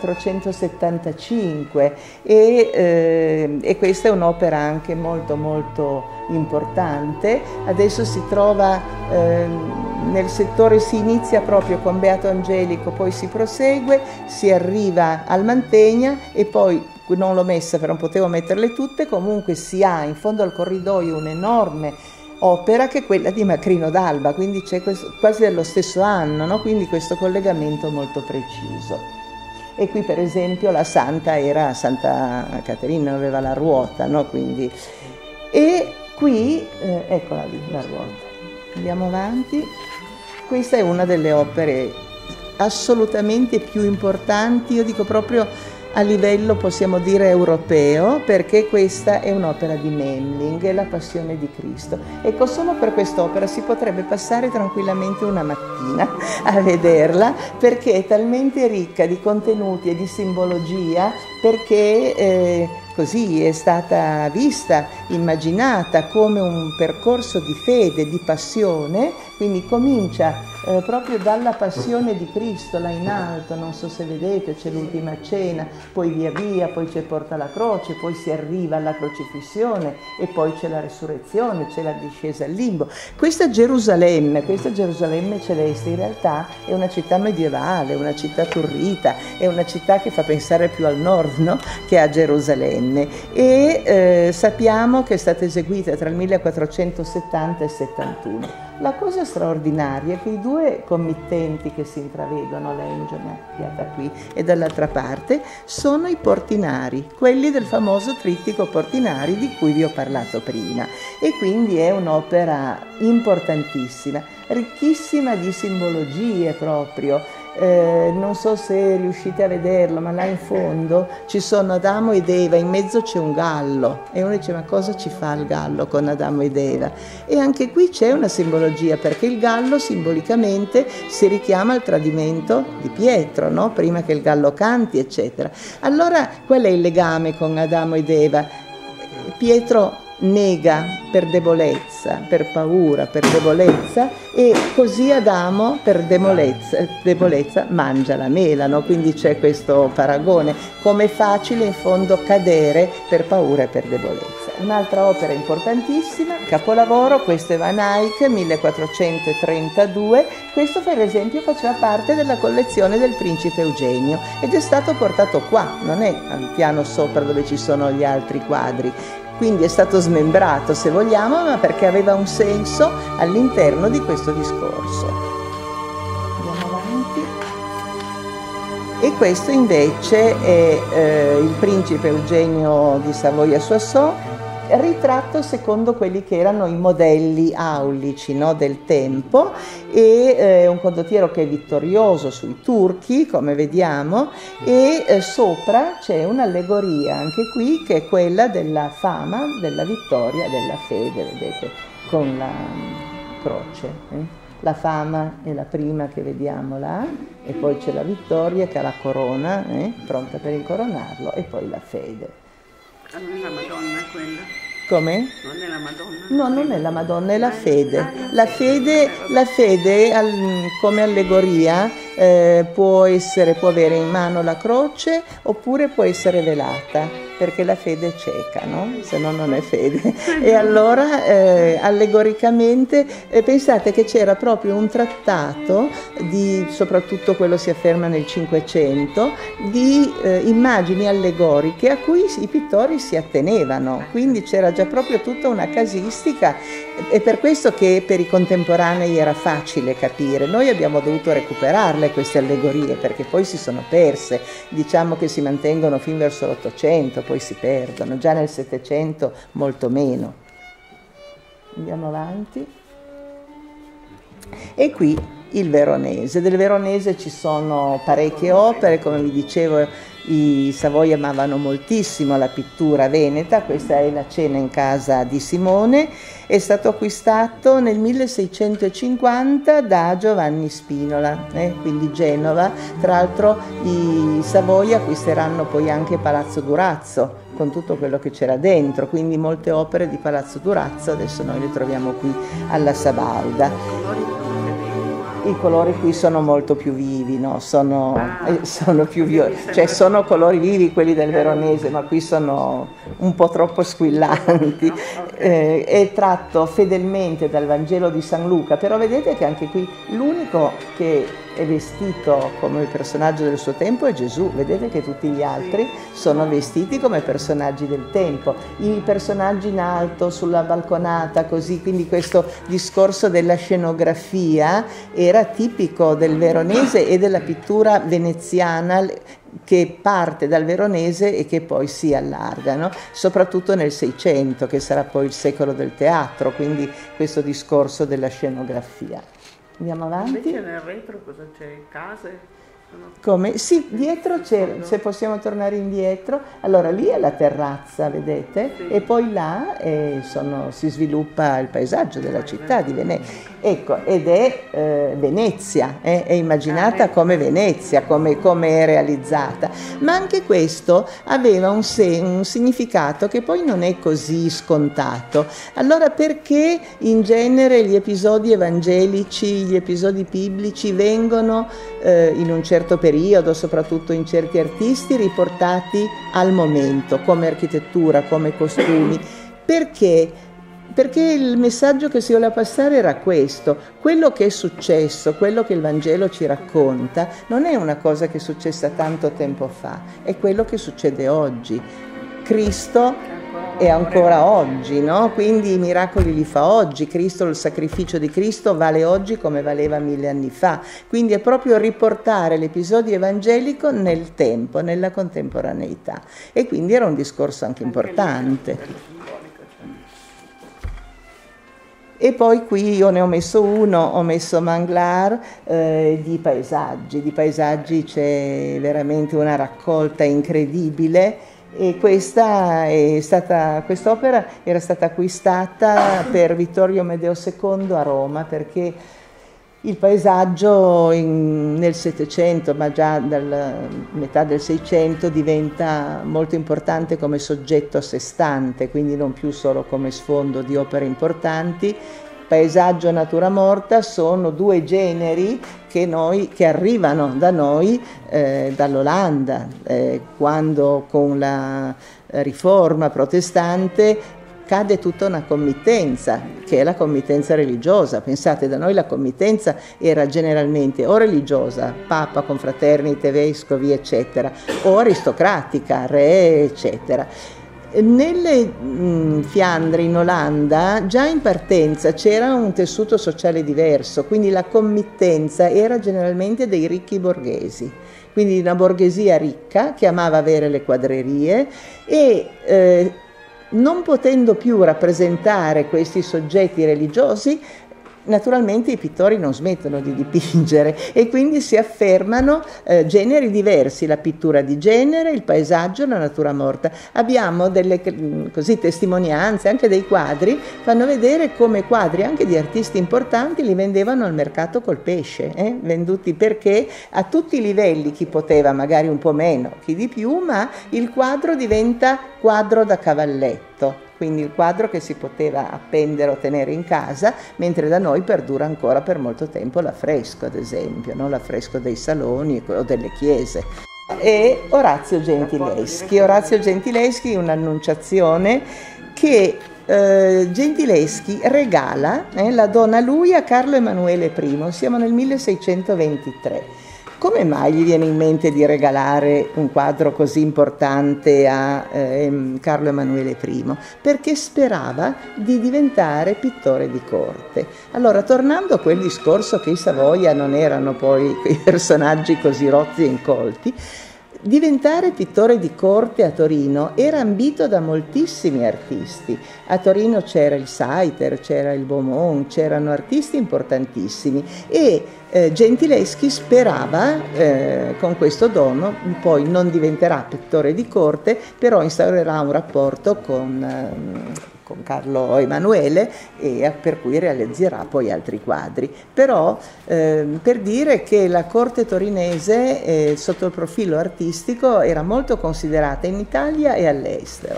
millequattrocentosettantacinque e, eh, e questa è un'opera anche molto molto importante. Adesso si trova eh, nel settore, si inizia proprio con Beato Angelico, poi si prosegue, si arriva al Mantegna, e poi non l'ho messa perché non potevo metterle tutte, comunque si ha in fondo al corridoio un'enorme opera che è quella di Macrino d'Alba, quindi c'è quasi dello stesso anno, no? Quindi questo collegamento molto preciso. E qui per esempio la santa era Santa Caterina, aveva la ruota, no? Quindi, e qui, eh, eccola lì, la ruota. Andiamo avanti. Questa è una delle opere assolutamente più importanti, io dico proprio a livello, possiamo dire, europeo, perché questa è un'opera di Memling, è la Passione di Cristo. Ecco, solo per quest'opera si potrebbe passare tranquillamente una mattina a vederla, perché è talmente ricca di contenuti e di simbologia, perché eh, così è stata vista, immaginata come un percorso di fede, di passione, quindi comincia eh, proprio dalla Passione di Cristo, là in alto, non so se vedete, c'è l'ultima cena, poi via via, poi c'è porta alla croce, poi si arriva alla crocifissione, e poi c'è la resurrezione, c'è la discesa al limbo. Questa Gerusalemme, questa Gerusalemme celeste, in realtà è una città medievale, una città turrita, è una città che fa pensare più al nord, no? Che a Gerusalemme, e eh, sappiamo che è stata eseguita tra il millequattrocentosettanta e il settantuno. La cosa straordinaria è che i due committenti che si intravedono, l'Angel piata qui e dall'altra parte, sono i portinari, quelli del famoso trittico Portinari di cui vi ho parlato prima, e quindi è un'opera importantissima, ricchissima di simbologie proprio. Eh, non so se riuscite a vederlo, ma là in fondo ci sono Adamo ed Eva, in mezzo c'è un gallo, e uno dice: ma cosa ci fa il gallo con Adamo ed Eva? E anche qui c'è una simbologia, perché il gallo simbolicamente si richiama al tradimento di Pietro, no? Prima che il gallo canti, eccetera. Allora qual è il legame con Adamo ed Eva? Pietro nega per debolezza, per paura, per debolezza, e così Adamo per debolezza, debolezza mangia la mela, no? Quindi c'è questo paragone, come è facile in fondo cadere per paura e per debolezza. Un'altra opera importantissima, capolavoro, questo è Van Eyck, millequattrocentotrentadue, questo per esempio faceva parte della collezione del principe Eugenio ed è stato portato qua, non è al piano sopra dove ci sono gli altri quadri. Quindi è stato smembrato, se vogliamo, ma perché aveva un senso all'interno di questo discorso. Andiamo avanti. E questo invece è eh, il principe Eugenio di Savoia-Soissons, ritratto secondo quelli che erano i modelli aulici, no, del tempo, e eh, un condottiero che è vittorioso sui turchi, come vediamo, e eh, sopra c'è un'allegoria anche qui che è quella della fama, della vittoria, della fede, vedete, con la croce. Eh? La fama è la prima che vediamo là, e poi c'è la vittoria che ha la corona, eh, pronta per incoronarlo, e poi la fede. Ah, non è la Madonna quella? Come? Non è la Madonna? No, non è la Madonna, è la fede. La fede, la fede al, come allegoria eh, può essere, può avere in mano la croce oppure può essere velata, perché la fede è cieca, no? Se no non è fede. E allora eh, allegoricamente eh, pensate che c'era proprio un trattato, di, soprattutto quello si afferma nel Cinquecento, di eh, immagini allegoriche a cui i pittori si attenevano, quindi c'era già proprio tutta una casistica. È per questo che per i contemporanei era facile capire. Noi abbiamo dovuto recuperarle queste allegorie, perché poi si sono perse, diciamo che si mantengono fin verso l'Ottocento, poi si perdono, già nel Settecento molto meno. Andiamo avanti. E qui il Veronese. Del Veronese ci sono parecchie opere, come vi dicevo. I Savoia amavano moltissimo la pittura veneta. Questa è La cena in casa di Simone, è stato acquistato nel milleseicentocinquanta da Giovanni Spinola, eh? Quindi Genova. Tra l'altro i Savoia acquisteranno poi anche Palazzo Durazzo, con tutto quello che c'era dentro, quindi molte opere di Palazzo Durazzo adesso noi le troviamo qui alla Sabauda. I colori qui sono molto più vivi, no? Sono, eh, sono più violenti, cioè sono colori vivi quelli del Veronese, ma qui sono un po' troppo squillanti. Eh, è tratto fedelmente dal Vangelo di San Luca, però vedete che anche qui l'unico che è vestito come il personaggio del suo tempo è Gesù. Vedete che tutti gli altri sono vestiti come personaggi del tempo, i personaggi in alto sulla balconata così, quindi questo discorso della scenografia era tipico del Veronese e della pittura veneziana, che parte dal Veronese e che poi si allarga, no? Soprattutto nel Seicento, che sarà poi il secolo del teatro, quindi questo discorso della scenografia. Andiamo avanti. Invece nel retro cosa c'è? Case? Come? Sì, dietro c'è, se possiamo tornare indietro, allora lì è la terrazza, vedete? Sì. E poi là eh, sono, si sviluppa il paesaggio della città di Venezia. Ecco, ed è eh, Venezia, eh, è immaginata come Venezia, come, come è realizzata. Ma anche questo aveva un, se, un significato che poi non è così scontato. Allora perché in genere gli episodi evangelici, gli episodi biblici vengono eh, in un certo periodo, soprattutto in certi artisti, riportati al momento, come architettura, come costumi? Perché? Perché il messaggio che si voleva passare era questo: quello che è successo, quello che il Vangelo ci racconta, non è una cosa che è successa tanto tempo fa, è quello che succede oggi. Cristo è ancora oggi, no? Quindi i miracoli li fa oggi. Cristo, il sacrificio di Cristo vale oggi come valeva mille anni fa. Quindi è proprio riportare l'episodio evangelico nel tempo, nella contemporaneità. E quindi era un discorso anche importante. E poi qui io ne ho messo uno, ho messo Manglar eh, di paesaggi. Di paesaggi c'è veramente una raccolta incredibile. E questa è stata, quest'opera era stata acquistata per Vittorio Amedeo secondo a Roma, perché il paesaggio in, nel Settecento, ma già dalla metà del Seicento, diventa molto importante come soggetto a sé stante, quindi non più solo come sfondo di opere importanti. Paesaggio e natura morta sono due generi che, noi, che arrivano da noi eh, dall'Olanda, eh, quando con la riforma protestante cade tutta una committenza, che è la committenza religiosa. Pensate, da noi la committenza era generalmente o religiosa, papa, confraternite, vescovi, eccetera, o aristocratica, re, eccetera. Nelle mh, Fiandre, in Olanda, già in partenza c'era un tessuto sociale diverso, quindi la committenza era generalmente dei ricchi borghesi, quindi una borghesia ricca che amava avere le quadrerie e eh, non potendo più rappresentare questi soggetti religiosi, naturalmente i pittori non smettono di dipingere e quindi si affermano eh, generi diversi, la pittura di genere, il paesaggio, la natura morta. Abbiamo delle così, testimonianze, anche dei quadri, fanno vedere come quadri anche di artisti importanti li vendevano al mercato col pesce, eh? venduti perché a tutti i livelli, chi poteva magari un po' meno, chi di più, ma il quadro diventa quadro da cavalletto. Quindi il quadro che si poteva appendere o tenere in casa, mentre da noi perdura ancora per molto tempo l'affresco, ad esempio, no? L'affresco dei saloni o delle chiese. E Orazio Gentileschi. Orazio Gentileschi, un'annunciazione che eh, Gentileschi regala, eh, la dona lui a Carlo Emanuele I, siamo nel milleseicentoventitré. Come mai gli viene in mente di regalare un quadro così importante a eh, Carlo Emanuele I? Perché sperava di diventare pittore di corte. Allora, tornando a quel discorso che i Savoia non erano poi quei personaggi così rozzi e incolti, diventare pittore di corte a Torino era ambito da moltissimi artisti. A Torino c'era il Saiter, c'era il Beaumont, c'erano artisti importantissimi e eh, Gentileschi sperava eh, con questo dono, poi non diventerà pittore di corte, però instaurerà un rapporto con... Eh, con Carlo Emanuele e per cui realizzerà poi altri quadri. Però eh, per dire che la corte torinese eh, sotto il profilo artistico era molto considerata in Italia e all'estero.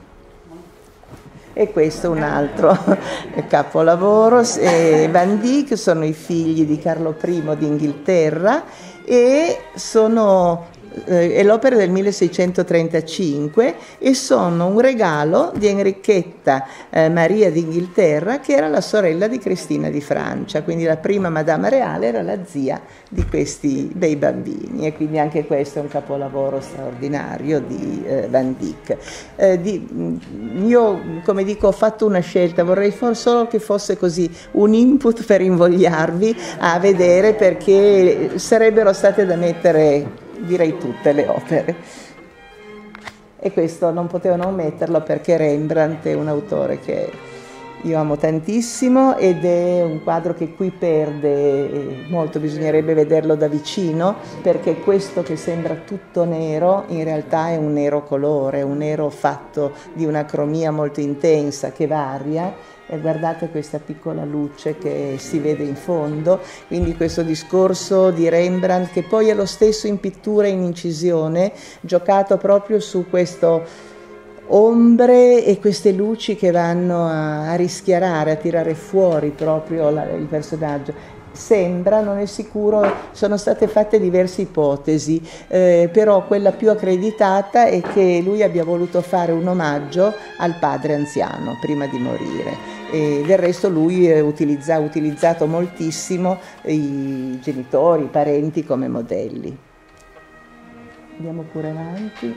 E questo è un altro capolavoro. eh, Van Dyck sono i figli di Carlo I d'Inghilterra e sono è l'opera del milleseicentotrentacinque e sono un regalo di Enrichetta eh, Maria d'Inghilterra, che era la sorella di Cristina di Francia, quindi la prima Madama Reale era la zia di questi bei bambini, e quindi anche questo è un capolavoro straordinario di eh, Van Dyck. Eh, di, io, come dico, ho fatto una scelta, vorrei solo che fosse così un input per invogliarvi a vedere, perché sarebbero state da mettere, direi, tutte le opere. E questo non potevo non metterlo perché Rembrandt è un autore che io amo tantissimo ed è un quadro che qui perde molto, bisognerebbe vederlo da vicino, perché questo che sembra tutto nero in realtà è un nero colore, un nero fatto di una cromia molto intensa che varia. E guardate questa piccola luce che si vede in fondo, quindi questo discorso di Rembrandt, che poi è lo stesso in pittura e in incisione, giocato proprio su questo ombre e queste luci che vanno a, a rischiarare, a tirare fuori proprio la, il personaggio. Sembra, non è sicuro, sono state fatte diverse ipotesi, eh, però quella più accreditata è che lui abbia voluto fare un omaggio al padre anziano prima di morire. E del resto lui utilizza, ha utilizzato moltissimo i genitori, i parenti come modelli. Andiamo pure avanti.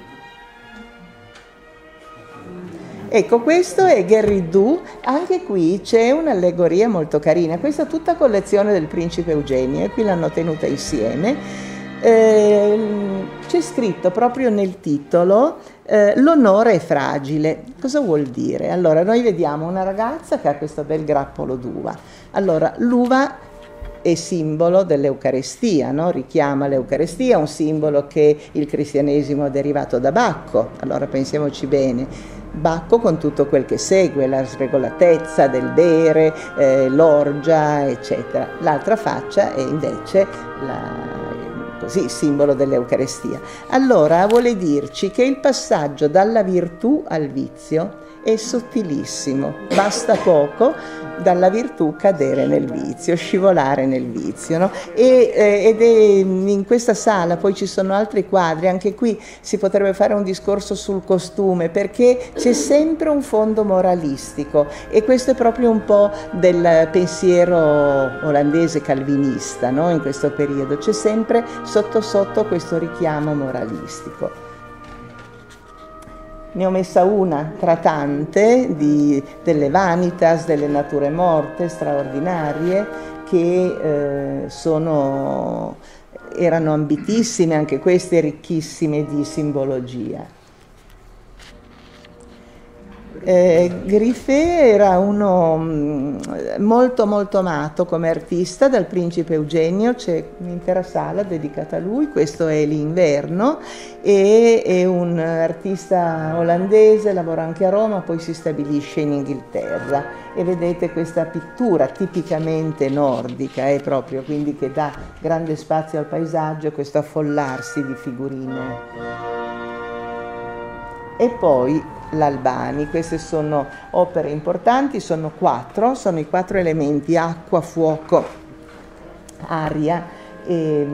Ecco, questo è Guéridou, anche qui c'è un'allegoria molto carina, questa è tutta collezione del principe Eugenio e qui l'hanno tenuta insieme. Eh, c'è scritto proprio nel titolo eh, l'onore è fragile. Cosa vuol dire? Allora, noi vediamo una ragazza che ha questo bel grappolo d'uva. Allora, l'uva è simbolo dell'Eucarestia, no? Richiama l'Eucarestia, un simbolo che il cristianesimo ha derivato da Bacco. Allora pensiamoci bene. Bacco con tutto quel che segue, la sregolatezza del bere, eh, l'orgia, eccetera. L'altra faccia è invece la, così, simbolo dell'Eucarestia. Allora vuole dirci che il passaggio dalla virtù al vizio è sottilissimo, basta poco dalla virtù cadere nel vizio, scivolare nel vizio, no? E, eh, ed è in questa sala, poi ci sono altri quadri, anche qui si potrebbe fare un discorso sul costume, perché c'è sempre un fondo moralistico e questo è proprio un po' del pensiero olandese calvinista, no? In questo periodo c'è sempre sotto sotto questo richiamo moralistico. Ne ho messa una tra tante, di, delle vanitas, delle nature morte straordinarie, che eh, sono, erano ambitissime, anche queste ricchissime di simbologia. Eh, Griffet era uno mh, molto molto amato come artista dal principe Eugenio, c'è un'intera sala dedicata a lui, questo è L'Inverno, e è un artista olandese, lavora anche a Roma, poi si stabilisce in Inghilterra e vedete questa pittura tipicamente nordica, è proprio, quindi che dà grande spazio al paesaggio, questo affollarsi di figurine. E poi l'Albani, queste sono opere importanti, sono quattro, sono i quattro elementi: acqua, fuoco, aria e,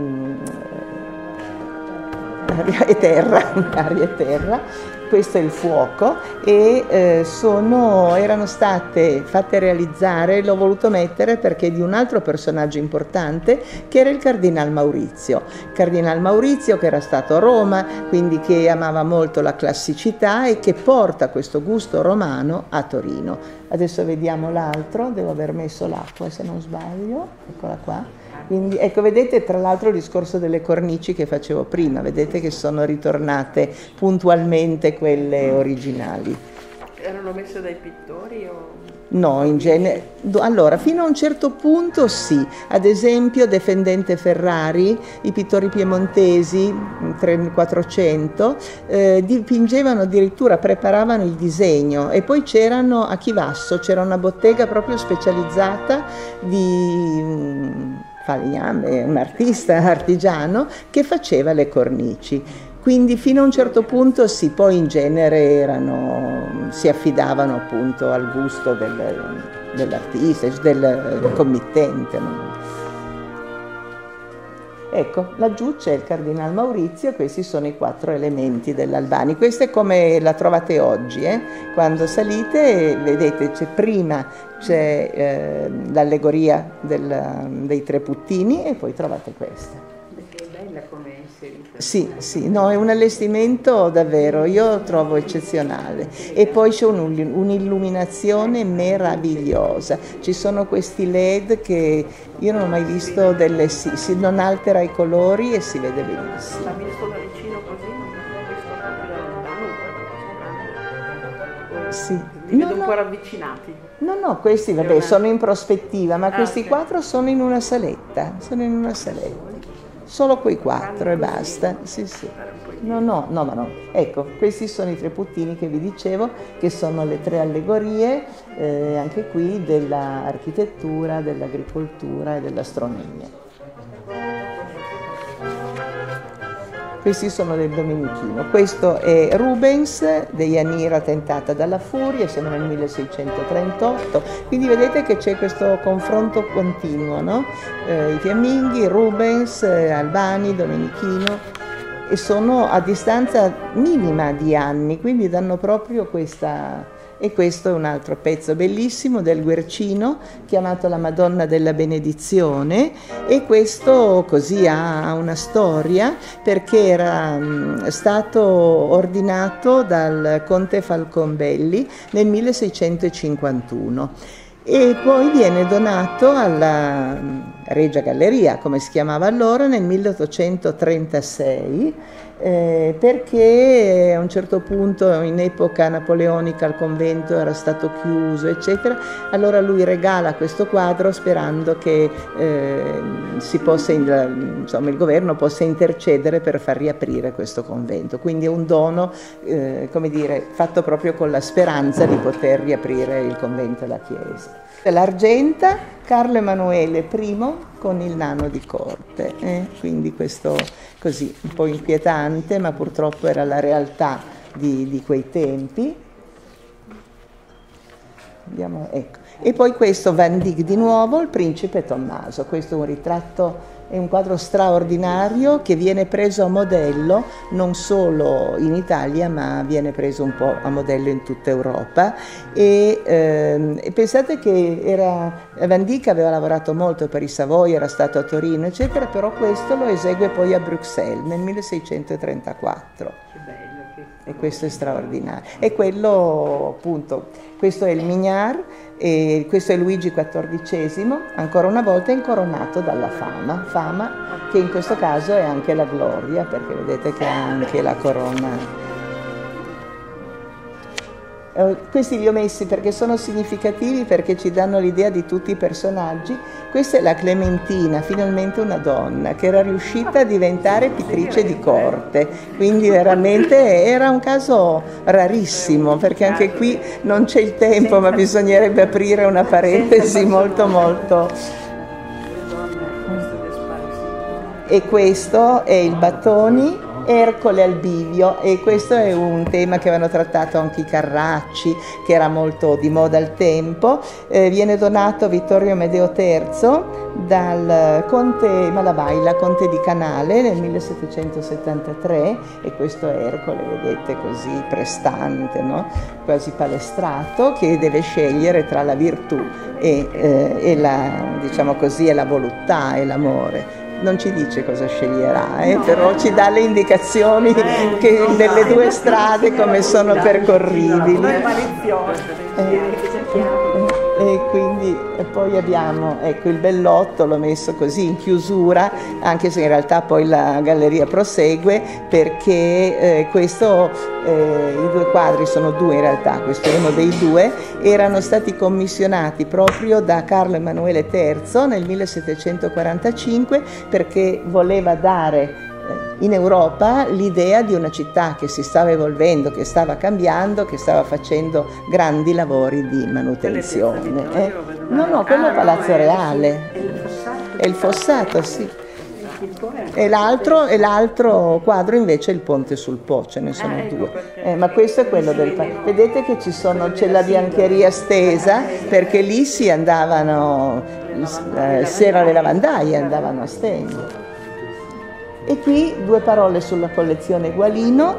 aria e terra, aria e terra. Questo è il fuoco e eh, sono, erano state fatte realizzare, l'ho voluto mettere perché di un altro personaggio importante che era il Cardinal Maurizio. Cardinal Maurizio che era stato a Roma, quindi che amava molto la classicità e che porta questo gusto romano a Torino. Adesso vediamo l'altro, devo aver messo l'acqua se non sbaglio, eccola qua. Quindi, ecco, vedete tra l'altro il discorso delle cornici che facevo prima, vedete che sono ritornate puntualmente quelle originali. Erano messe dai pittori o... No, in genere, allora fino a un certo punto sì, ad esempio Defendente Ferrari, i pittori piemontesi, quattrocento, eh, dipingevano addirittura, preparavano il disegno e poi c'erano a Chivasso, c'era una bottega proprio specializzata di falegname, un artista artigiano che faceva le cornici. Quindi fino a un certo punto sì, poi in genere erano, si affidavano appunto al gusto del, dell'artista, del, del committente. No? Ecco, laggiù c'è il Cardinal Maurizio, questi sono i quattro elementi dell'Albani. Questa è come la trovate oggi, eh? Quando salite vedete c'è prima c'è eh, l'allegoria dei tre puttini e poi trovate questa. Perché è bella come inserita. Sì, sì, no, è un allestimento davvero, io trovo eccezionale. E poi c'è un'illuminazione meravigliosa. Ci sono questi led che io non ho mai visto, delle, sì, si non altera i colori e si vede benissimo. Ma visto da vicino così, non l'ho visto proprio da lontano. Sì. Li vedo No, un no. po' ravvicinati. No, no, questi vabbè, sono in prospettiva, ma questi quattro sono in una saletta, sono in una saletta. Solo quei quattro e basta. Sì, sì. No, no, no, ma no. Ecco, questi sono i tre puttini che vi dicevo, che sono le tre allegorie, eh, anche qui, dell'architettura, dell'agricoltura e dell'astronomia. Questi sono del Domenichino. Questo è Rubens, Deianira tentata dalla furia, siamo nel milleseicentotrentotto, quindi vedete che c'è questo confronto continuo, no? Eh, I fiamminghi, Rubens, eh, Albani, Domenichino, e sono a distanza minima di anni, quindi danno proprio questa... E questo è un altro pezzo bellissimo del Guercino chiamato La Madonna della Benedizione, e questo così ha una storia perché era mh, stato ordinato dal conte Falconbelli nel milleseicentocinquantuno e poi viene donato alla Regia Galleria, come si chiamava allora, nel milleottocentotrentasei, eh, perché a un certo punto, in epoca napoleonica, il convento era stato chiuso, eccetera. Allora lui regala questo quadro sperando che eh, si possa, insomma, il governo possa intercedere per far riaprire questo convento. Quindi è un dono, eh, come dire, fatto proprio con la speranza di poter riaprire il convento e la chiesa. L'Argenta, Carlo Emanuele primo con il nano di corte, eh? Quindi questo così un po' inquietante, ma purtroppo era la realtà di, di quei tempi. Andiamo, ecco. E poi questo Van Dyck di nuovo, il principe Tommaso. Questo è un ritratto, è un quadro straordinario che viene preso a modello non solo in Italia, ma viene preso un po' a modello in tutta Europa. E, ehm, e pensate che era, Van Dyck aveva lavorato molto per i Savoy, era stato a Torino, eccetera, però questo lo esegue poi a Bruxelles nel milleseicentotrentaquattro. Che bello. Che... e questo è straordinario. E quello appunto, questo è il Mignard, e questo è Luigi quattordicesimo, ancora una volta incoronato dalla Fama, Fama che in questo caso è anche la gloria, perché vedete che ha anche la corona. Questi li ho messi perché sono significativi, perché ci danno l'idea di tutti i personaggi. Questa è la Clementina, finalmente una donna che era riuscita a diventare pittrice di corte, quindi veramente era un caso rarissimo, perché anche qui non c'è il tempo, ma bisognerebbe aprire una parentesi molto molto. E questo è il Battoni, Ercole al bivio, e questo è un tema che avevano trattato anche i Carracci, che era molto di moda al tempo. Eh, viene donato a Vittorio Amedeo terzo dal conte Malavaila, conte di Canale, nel millesettecentosettantatré, e questo è Ercole, vedete, così prestante, no? Quasi palestrato, che deve scegliere tra la virtù e, eh, e la, diciamo così, e la voluttà e l'amore. Non ci dice cosa sceglierà, eh, però ci dà le indicazioni che delle due strade come sono percorribili. Eh, e quindi e poi abbiamo, ecco, il Bellotto, l'ho messo così in chiusura, anche se in realtà poi la galleria prosegue, perché eh, questo, eh, i due quadri sono due in realtà, questo è uno dei due, erano stati commissionati proprio da Carlo Emanuele terzo nel millesettecentoquarantacinque, perché voleva dare in Europa l'idea di una città che si stava evolvendo, che stava cambiando, che stava facendo grandi lavori di manutenzione. Eh? No, no, quello è Palazzo Reale. È il Fossato, sì. E l'altro, e l'altro quadro invece è il Ponte sul Po, ce ne sono due. Eh, ma questo è quello del... Vedete che ci sono, c'è la biancheria stesa, perché lì si andavano, eh, se erano le lavandaie, andavano a stendere. E qui due parole sulla collezione Gualino,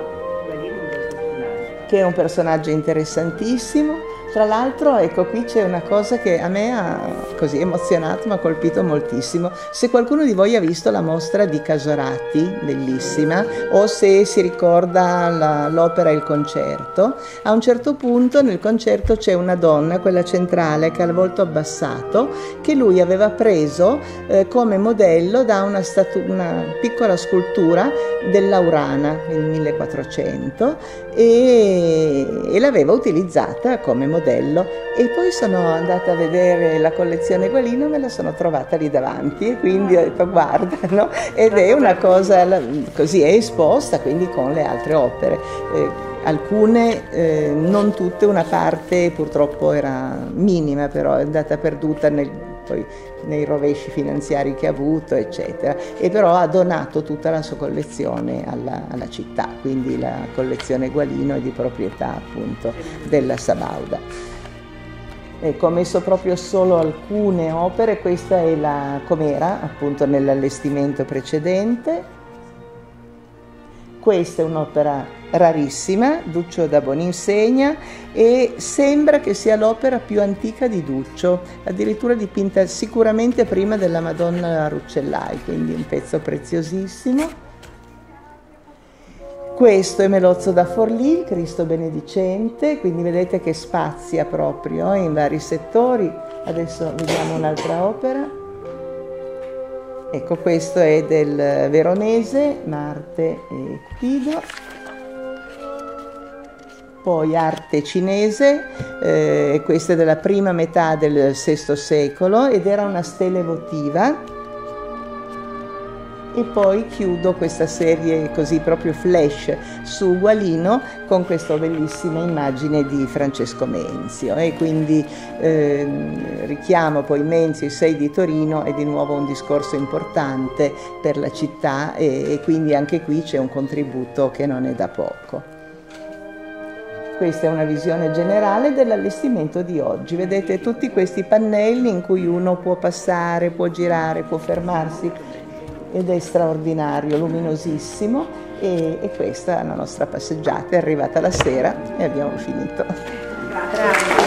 che è un personaggio interessantissimo. Tra l'altro, ecco, qui c'è una cosa che a me ha così emozionato, mi ha colpito moltissimo. Se qualcuno di voi ha visto la mostra di Casorati, bellissima, o se si ricorda l'opera Il concerto, a un certo punto nel concerto c'è una donna, quella centrale, che ha il volto abbassato, che lui aveva preso eh, come modello da una, una piccola scultura dell'Aurana nel millequattrocento, e, e l'aveva utilizzata come modello. Modello. E poi sono andata a vedere la collezione Gualino, me la sono trovata lì davanti, e quindi ho detto guarda, no? Ed è una cosa così, è esposta quindi con le altre opere, eh, alcune, eh, non tutte, una parte purtroppo era minima, però è andata perduta nel, poi, nei rovesci finanziari che ha avuto, eccetera, e però ha donato tutta la sua collezione alla, alla città, quindi la collezione Gualino è di proprietà appunto della Sabauda. Ecco, ho messo proprio solo alcune opere, questa è la com'era appunto nell'allestimento precedente. Questa è un'opera rarissima, Duccio da Boninsegna, e sembra che sia l'opera più antica di Duccio, addirittura dipinta sicuramente prima della Madonna Rucellai, quindi un pezzo preziosissimo. Questo è Melozzo da Forlì, Cristo Benedicente, quindi vedete che spazia proprio in vari settori. Adesso vediamo un'altra opera. Ecco, questo è del Veronese, Marte e Cupido. Poi arte cinese, eh, questa è della prima metà del sesto secolo ed era una stele votiva. E poi chiudo questa serie così proprio flash su Gualino con questa bellissima immagine di Francesco Menzio, e quindi eh, richiamo poi Menzio, i sei di Torino, è di nuovo un discorso importante per la città, e, e quindi anche qui c'è un contributo che non è da poco. Questa è una visione generale dell'allestimento di oggi. Vedete tutti questi pannelli in cui uno può passare, può girare, può fermarsi, ed è straordinario, luminosissimo, e, e questa è la nostra passeggiata, è arrivata la sera e abbiamo finito. Grazie.